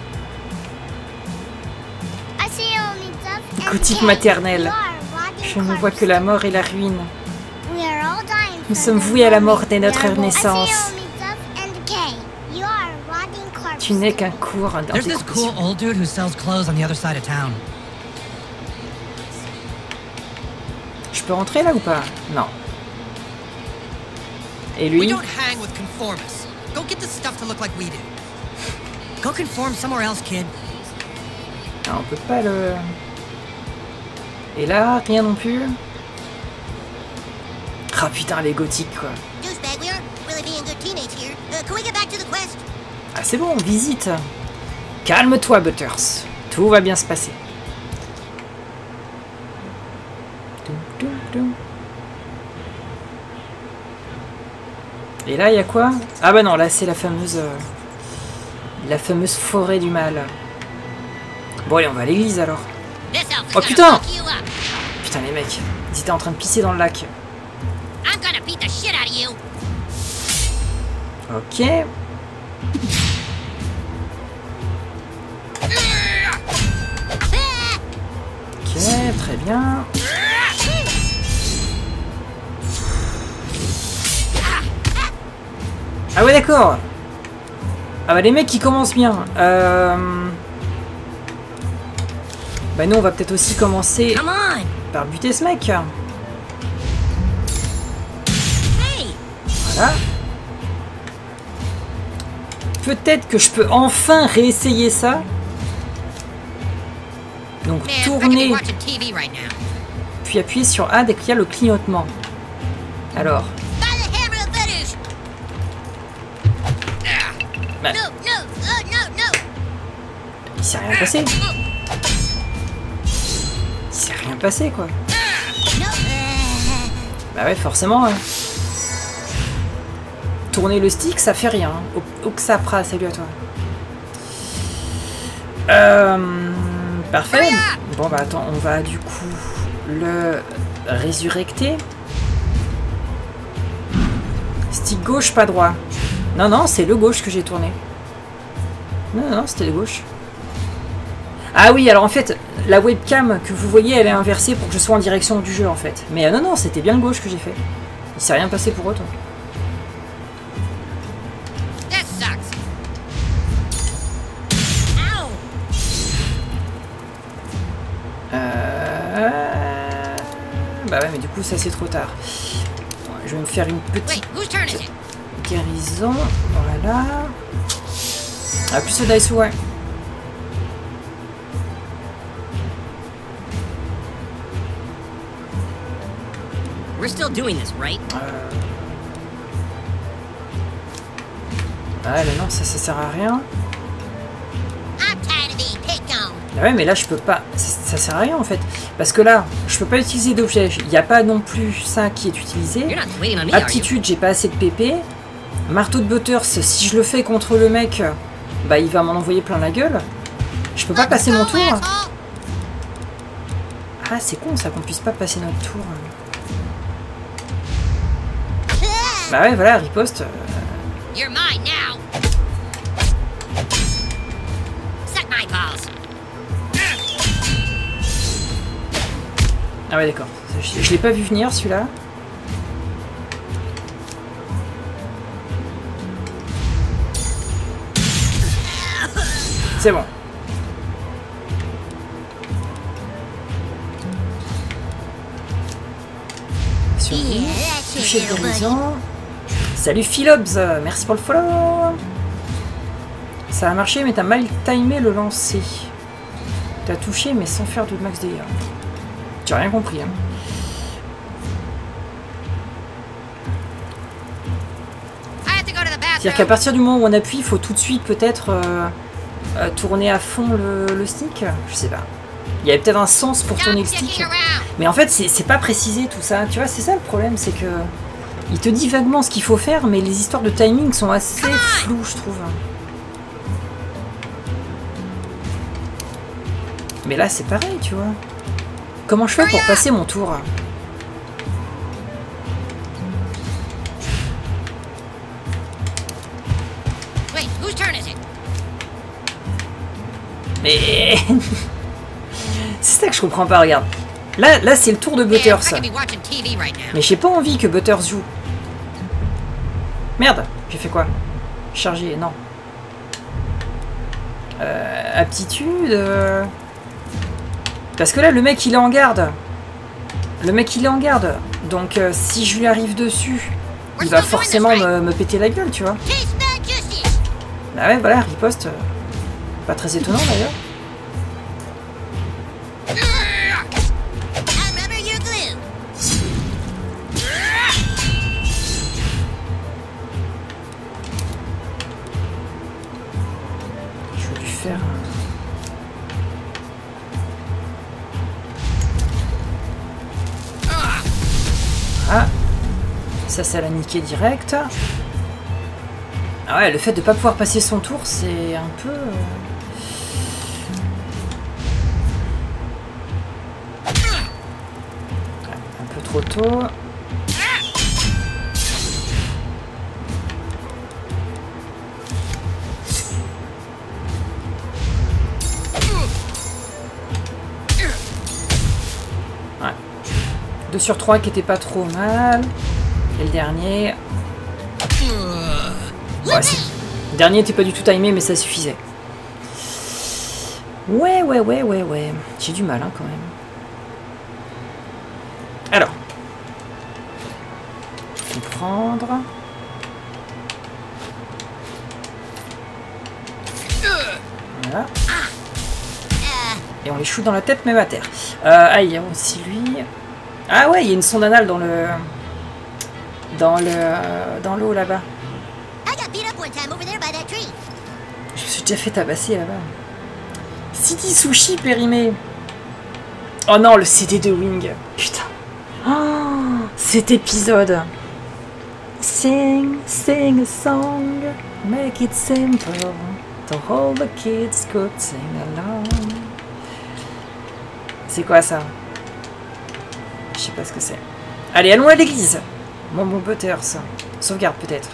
I see only death and Gothique decay. maternelle. You are rotting Je ne vois que la mort et la ruine. We are all dying Nous from sommes the voués à la mort moment dès notre we are born. naissance. I see only death and decay. You are rotting corpse. Tu n'es qu'un cours There's this d'antécroissance. cool old dude who sells clothes on the other side of town. Je peux rentrer là ou pas? Non. Et We lui? don't hang with conformists. Go get the stuff to look like we do. Go conform somewhere else, kid. Non, on peut pas le... Et là, rien non plus. Ah putain, les gothiques quoi. Douchebag, we aren't really being good teammates here. Uh, can we get back to the quest? Ah c'est bon, visite. Calme-toi, Butters. Tout va bien se passer. Toum, toum, toum. Et là, il y a quoi? Ah bah non, là c'est la fameuse... euh, la fameuse forêt du mal. Bon allez, on va à l'église alors. This elf is Oh gonna putain! fuck you up. Putain les mecs, ils étaient en train de pisser dans le lac. I'm gonna beat the shit out of you. Ok. Ok, très bien. Ah ouais d'accord. Ah bah les mecs qui commencent bien. Euh... Bah nous on va peut-être aussi commencer Come on! par buter ce mec. Hey! Voilà. Peut-être que je peux enfin réessayer ça. Donc Man, I could be tourner, watching T V right now. puis appuyer sur A dès qu'il y a le clignotement. Alors, By the hammer of Venush! bah, No, no, uh, no, no! il s'est rien passé. Il s'est rien passé quoi. No! Bah ouais, forcément. Hein. Tourner le stick, ça fait rien. Au, au que ça fera, salut à toi. Euh, parfait. Bon bah attends, on va du coup le résurrecter. Stick gauche, pas droit. Non, non, c'est le gauche que j'ai tourné. Non, non, c'était le gauche. Ah oui, alors en fait, la webcam que vous voyez, elle est inversée pour que je sois en direction du jeu en fait. Mais euh, non, non, c'était bien le gauche que j'ai fait. Il s'est rien passé pour autant. That sucks! Ow! Euh... Bah ouais, mais du coup, ça c'est trop tard. Je vais me faire une petite Wait, whose turn is it? guérison. Voilà. Ah, plus de dice, ouais. We're still doing this, right? Euh... Ah, mais non, ça, ça sert à rien. I'm tired of being picked on. Ah ouais, mais là, je peux pas... Ça, ça sert à rien, en fait. Parce que là, je peux pas utiliser d'objet. Il n'y a pas non plus ça qui est utilisé. You're not waiting on me, are you? Aptitude, j'ai pas assez de P P. Marteau de Butters, si je le fais contre le mec, bah il va m'en envoyer plein la gueule. Je peux pas passer mon tour. Ah, c'est con ça qu'on puisse pas passer notre tour. Bah ouais, voilà, riposte. You're mine now. Suck my balls. Ah ouais, d'accord. Je, je l'ai pas vu venir celui-là. C'est bon. Survie. Toucher de guérison. Salut Philobs, merci pour le follow. Ça a marché mais t'as mal timé le lancer. T'as touché mais sans faire de max dégâts. J'ai rien compris. Hein. C'est-à-dire qu'à partir du moment où on appuie, il faut tout de suite peut-être euh, euh, tourner à fond le, le stick. Je sais pas. Il y avait peut-être un sens pour tourner le stick. Mais en fait, c'est pas précisé tout ça. Tu vois, c'est ça le problème, c'est que il te dit vaguement ce qu'il faut faire, mais les histoires de timing sont assez floues, je trouve. Mais là, c'est pareil, tu vois. Comment je fais pour passer mon tour? Mais c'est ça que je comprends pas, regarde. Là, là c'est le tour de Butters. Mais j'ai pas envie que Butters joue. Merde, j'ai fait quoi? Charger, non. Euh, aptitude... Euh... Parce que là, le mec, il est en garde. Le mec, il est en garde. Donc, euh, si je lui arrive dessus, il va forcément me, me péter la gueule, tu vois. Ah ouais, voilà, riposte. Euh, pas très étonnant, d'ailleurs. Je vais lui faire... Ah, ça, ça l'a niqué direct. Ah ouais, le fait de pas pouvoir passer son tour, c'est un peu... Un peu trop tôt. Ouais. deux sur trois qui était pas trop mal. Et le dernier... Ouais, le dernier était pas du tout timé, mais ça suffisait. Ouais, ouais, ouais, ouais, ouais. J'ai du mal, hein, quand même. Alors. Je vais prendre... Voilà. Et on les shoot dans la tête, même à terre. Euh, ah, il y a aussi lui... Ah ouais, il y a une sonde anale dans le... Dans le... Dans l'eau, là-bas. Je me suis déjà fait tabasser là-bas. City Sushi périmé. Oh non, le C D de Wing. Putain. Oh, cet épisode. Sing, sing a song. Make it simple. To all the kids could sing along. C'est quoi ça? Je sais pas ce que c'est. Allez, allons à l'église. Mon bon Butters. Sauvegarde peut-être.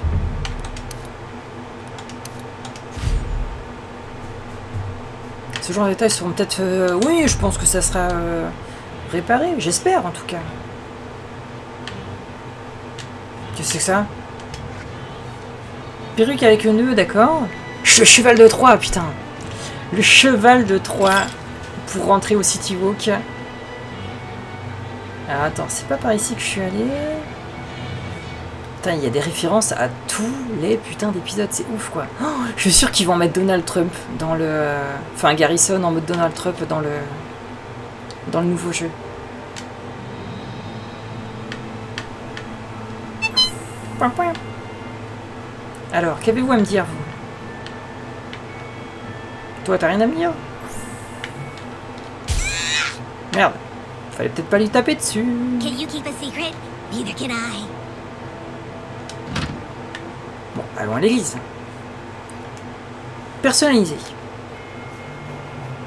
Ce genre de détails seront peut-être... Euh, oui, je pense que ça sera euh, réparé. J'espère, en tout cas. Qu'est-ce que c'est que ça? Perruque avec le nœud, d'accord. Le cheval de Troie, putain. Le cheval de Troie pour rentrer au City Walk. Alors, attends, c'est pas par ici que je suis allé. Putain, il y a des références à tous les putains d'épisodes, c'est ouf quoi. Oh, je suis sûr qu'ils vont mettre Donald Trump dans le... Enfin, Garrison en mode Donald Trump dans le... Dans le nouveau jeu. Alors, qu'avez-vous à me dire, vous? Toi, t'as rien à me dire? Merde. Fallait peut-être pas lui taper dessus. Can you keep a secret? Neither can I. Bon, allons à l'église. Personnalisé.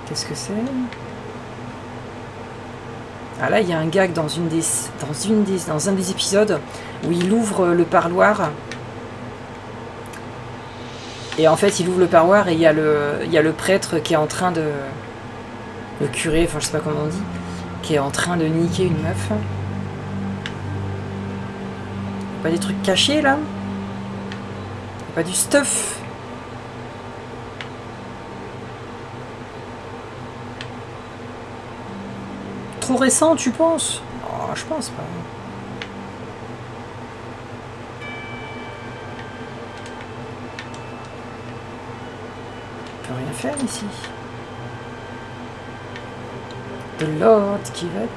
Qu'est-ce que c'est? Ah là, il y a un gag dans une des, dans une des, dans un des épisodes où il ouvre le parloir. Et en fait, il ouvre le parloir et il y a le, il y a le prêtre qui est en train de, le curé, enfin je sais pas comment on dit, qui est en train de niquer une meuf. Pas des trucs cachés là? Pas du stuff? Trop récent, tu penses? Oh, je pense pas. On peut rien faire ici. De l'autre qui va...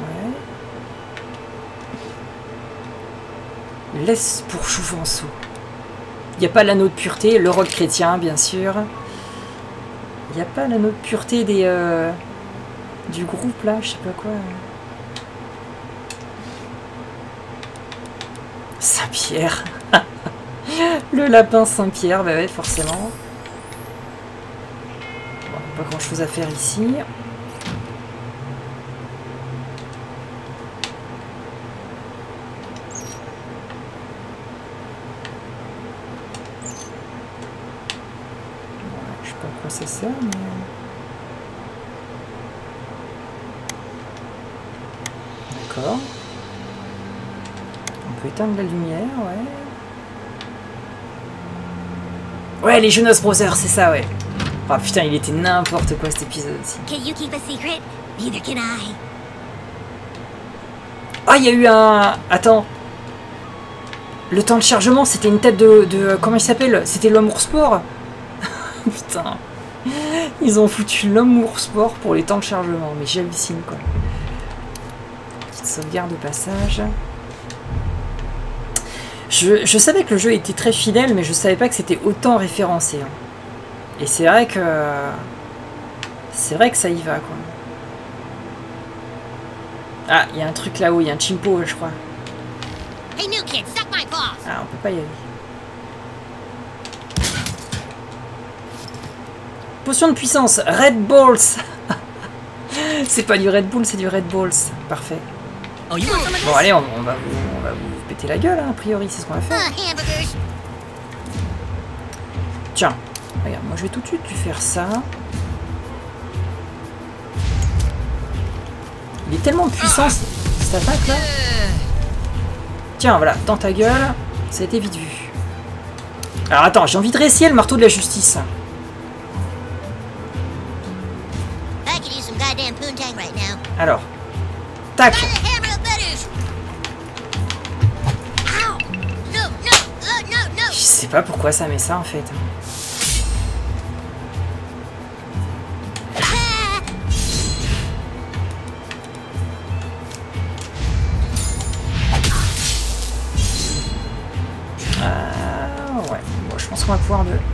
Ouais. Laisse pour Jouvenceau. Il n'y a pas l'anneau de pureté, le rôle chrétien, bien sûr. Il n'y a pas l'anneau de pureté des... Euh... du groupe là, je sais pas quoi. Saint-Pierre. Le lapin Saint-Pierre, bah ouais, forcément. Bon, pas grand chose à faire ici. Ouais, je sais pas à quoi ça sert, mais... D'accord. On peut éteindre la lumière, ouais. Ouais, les Jonas Brothers, c'est ça, ouais. Oh putain, il était n'importe quoi cet épisode aussi. Can you keep a secret? Neither can I. Ah, il y a eu un... Attends. Le temps de chargement, c'était une tête de... de... Comment il s'appelle? C'était l'homme ours sport. Putain. Ils ont foutu l'homme ours sport pour les temps de chargement. Mais j'hallucine, quoi. Sauvegarde au passage. Je, je savais que le jeu était très fidèle, mais je savais pas que c'était autant référencé. Hein. Et c'est vrai que... C'est vrai que ça y va, quoi. Ah, il y a un truc là-haut, il y a un chimpo, je crois. Hey, new kid, suck my balls. Ah, on peut pas y aller. Potion de puissance, Red Balls. C'est pas du Red Bull, c'est du Red Balls. Parfait. Bon allez, on, on, va vous, on va vous péter la gueule, hein, a priori, c'est ce qu'on va faire. Tiens, regarde, moi je vais tout de suite lui faire ça. Il est tellement puissant, cette attaque là. Tiens, voilà, dans ta gueule, ça a été vite vu. Alors attends, j'ai envie de réessayer le marteau de la justice. Alors, tac. Je sais pas pourquoi ça met ça en fait. Ah ouais, bon, je pense qu'on va pouvoir de...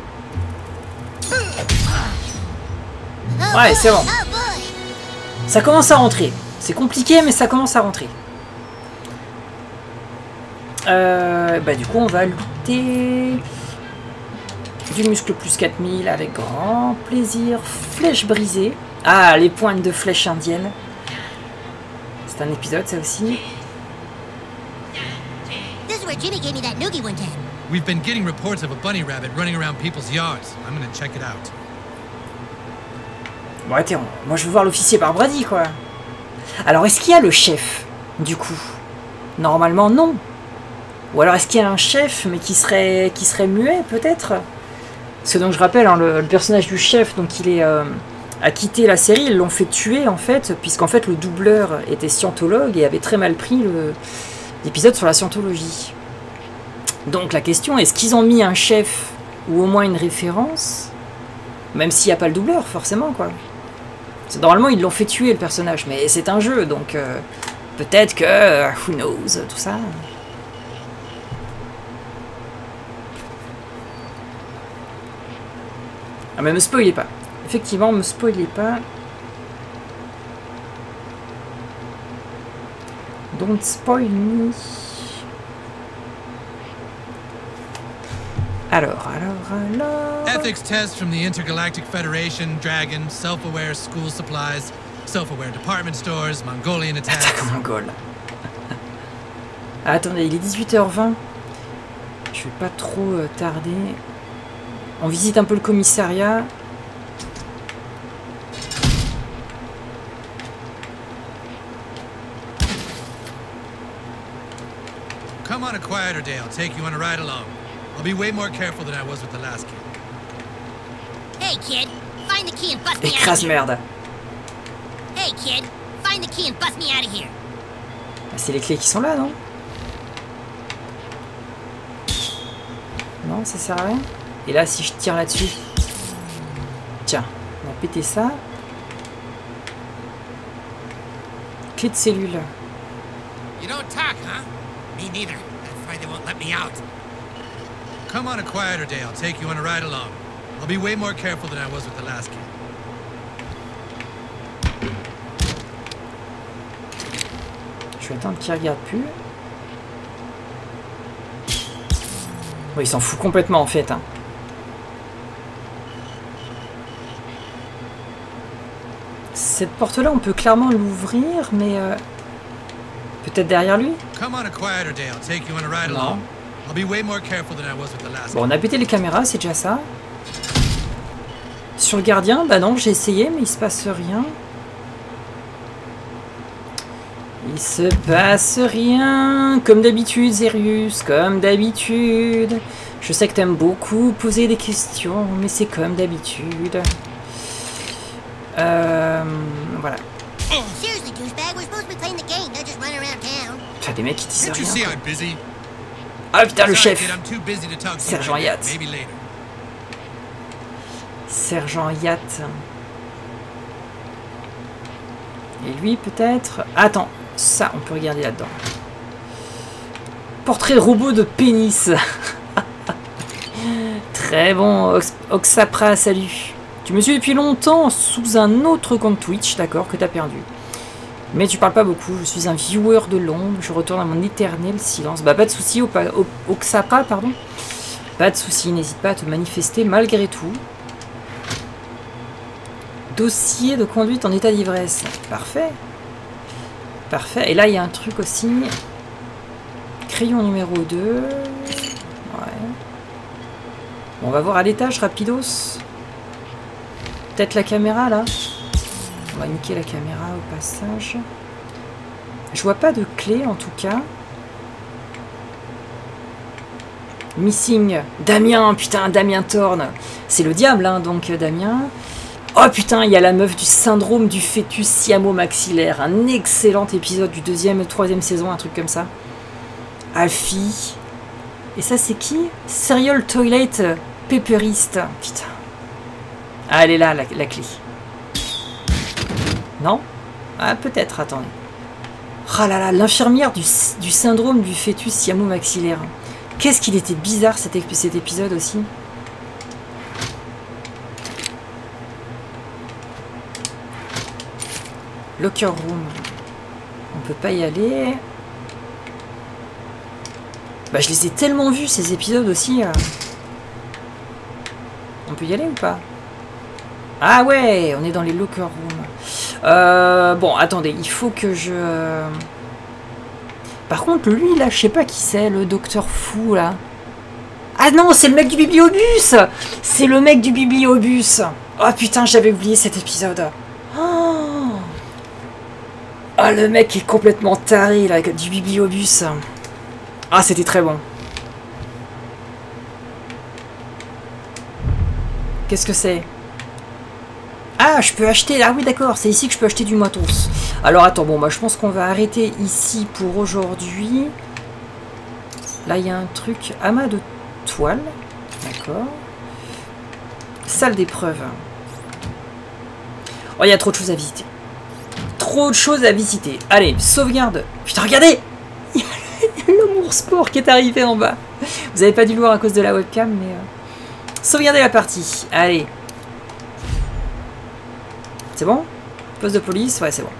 Ouais, c'est bon. Ça commence à rentrer. C'est compliqué, mais ça commence à rentrer. Euh, bah du coup, on va looter du muscle plus quatre mille avec grand plaisir. Flèche brisée. Ah, les pointes de flèche indienne. C'est un épisode, ça aussi. This is where Jimmy gave me that noogie one time. We've been getting reports of a bunny rabbit running around people's yards. I'm gonna check it out. Bon, attends, moi je veux voir l'officier par Brady, quoi. Alors, est-ce qu'il y a le chef, du coup? Normalement, non. Ou alors, est-ce qu'il y a un chef, mais qui serait, qui serait muet, peut-être? Parce que, donc, je rappelle, hein, le, le personnage du chef, donc, il est, euh, a quitté la série, ils l'ont fait tuer, en fait, puisqu'en fait, le doubleur était scientologue et avait très mal pris l'épisode sur la scientologie. Donc, la question, est-ce qu'ils ont mis un chef, ou au moins une référence? Même s'il n'y a pas le doubleur, forcément, quoi. Normalement, ils l'ont fait tuer, le personnage, mais c'est un jeu, donc euh, peut-être que... Euh, who knows, tout ça. Ah, mais me spoilez pas. Effectivement, me spoilez pas. Don't spoil me. Alors, alors, alors... Ethics test from the Intergalactic Federation, Dragon, self-aware school supplies, self-aware department stores, Mongolian attacks. Attaque mongole. Ah, attendez, il est dix-huit heures vingt. Je vais pas trop euh, tarder. On visite un peu le commissariat. Come on a quieter day, I'll take you on a ride along. I'll be way more careful than I was with the last kid. Hey, kid, find the key and bust me out of Écrase here. merde. Hey, kid, find the key and bust me out of here. C'est les clés qui sont là, non? Non, ça sert à rien. Et là, si je tire là-dessus... Tiens, on va péter ça. Clé de cellule. You don't talk, huh? Me neither. That's why they won't let me out. Come on a quieter day, I'll take you on a ride along. I'll be way more careful than I was with the last kid. Je vais attendre qu'il regarde plus. Oui, il s'en fout complètement en fait. Hein. Cette porte-là, on peut clairement l'ouvrir, mais euh, peut-être derrière lui. Non. Bon, on a pété les caméras, c'est déjà ça. Sur le gardien, bah non, j'ai essayé, mais il se passe rien. Il se passe rien, comme d'habitude, Zerius, comme d'habitude. Je sais que t'aimes beaucoup poser des questions, mais c'est comme d'habitude. Euh, voilà. T'as des mecs qui disent rien. Ah putain, le chef. Sergent Yacht. Sergent Yacht. Et lui, peut-être... Attends. Ça, on peut regarder là-dedans. Portrait robot de pénis. Très bon. Ox Oxapra, salut. Tu me suis depuis longtemps sous un autre compte Twitch, d'accord, que t'as perdu. Mais tu parles pas beaucoup. Je suis un viewer de l'ombre. Je retourne à mon éternel silence. Bah, pas de souci, Oxapra, pardon. Pas de souci. N'hésite pas à te manifester malgré tout. Dossier de conduite en état d'ivresse. Parfait. Parfait. Et là, il y a un truc aussi. Crayon numéro deux. Ouais. Bon, on va voir à l'étage, rapidos. Peut-être la caméra, là. On va niquer la caméra au passage. Je vois pas de clé, en tout cas. Missing. Damien, putain, Damien Thorne. C'est le diable, hein, donc, Damien. Oh putain, il y a la meuf du syndrome du fœtus siamo-maxillaire. Un excellent épisode du deuxième et troisième saison, un truc comme ça. Alfie. Et ça, c'est qui? Serial Toilet Pepperist. Putain. Ah, elle est là, la, la clé. Non? Ah, peut-être, attendez. Ah là là, l'infirmière du, du syndrome du fœtus siamo-maxillaire. Qu'est-ce qu'il était bizarre cet, cet épisode aussi. Locker room. On peut pas y aller. Bah je les ai tellement vus ces épisodes aussi. Euh... On peut y aller ou pas? Ah ouais, on est dans les locker rooms. Euh, bon, attendez, il faut que je... Par contre, lui là, je sais pas qui c'est, le docteur fou là. Ah non, c'est le mec du bibliobus. C'est le mec du bibliobus. Oh putain, j'avais oublié cet épisode. Oh, oh le mec est complètement taré là, du bibliobus. Ah, c'était très bon. Qu'est-ce que c'est? Ah, je peux acheter... Ah oui, d'accord, c'est ici que je peux acheter du matos. Alors, attends, bon, bah, je pense qu'on va arrêter ici pour aujourd'hui. Là, il y a un truc... Amas de toile. D'accord. Salle d'épreuve. Oh, il y a trop de choses à visiter. Trop de choses à visiter. Allez, sauvegarde. Putain, regardez! Il y a l'amour sport qui est arrivé en bas. Vous avez pas dû le voir à cause de la webcam, mais... Euh... Sauvegardez la partie. Allez. C'est bon? Poste de police? Ouais, c'est bon.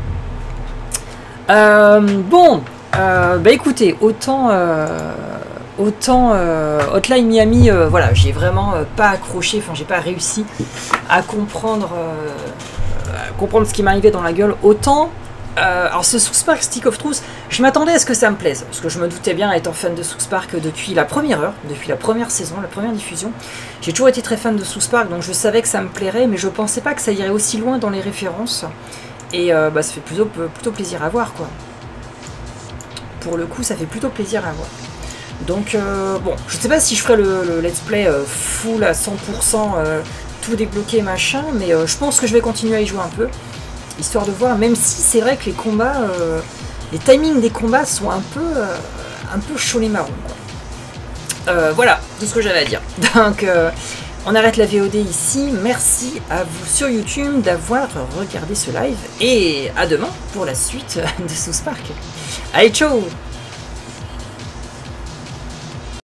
Euh, bon. Euh, bah écoutez, autant... Euh, autant euh, Hotline Miami, euh, voilà, j'ai vraiment euh, pas accroché, enfin j'ai pas réussi à comprendre, euh, à comprendre ce qui m'arrivait dans la gueule. Autant, euh, alors ce South Park Stick of Truth, je m'attendais à ce que ça me plaise, parce que je me doutais bien, étant fan de South Park depuis la première heure, depuis la première saison, la première diffusion, j'ai toujours été très fan de South Park, donc je savais que ça me plairait, mais je pensais pas que ça irait aussi loin dans les références, et euh, bah, ça fait plutôt, plutôt plaisir à voir, quoi. Pour le coup, ça fait plutôt plaisir à voir. Donc, euh, bon, je sais pas si je ferai le, le let's play euh, full à cent pour cent, euh, tout débloqué, machin, mais euh, je pense que je vais continuer à y jouer un peu, histoire de voir, même si c'est vrai que les combats, euh, les timings des combats sont un peu, euh, un peu chaud les marrons, quoi. Euh, voilà, tout ce que j'avais à dire. Donc, euh, on arrête la V O D ici. Merci à vous sur YouTube d'avoir regardé ce live, et à demain pour la suite de South Park. Allez, ciao!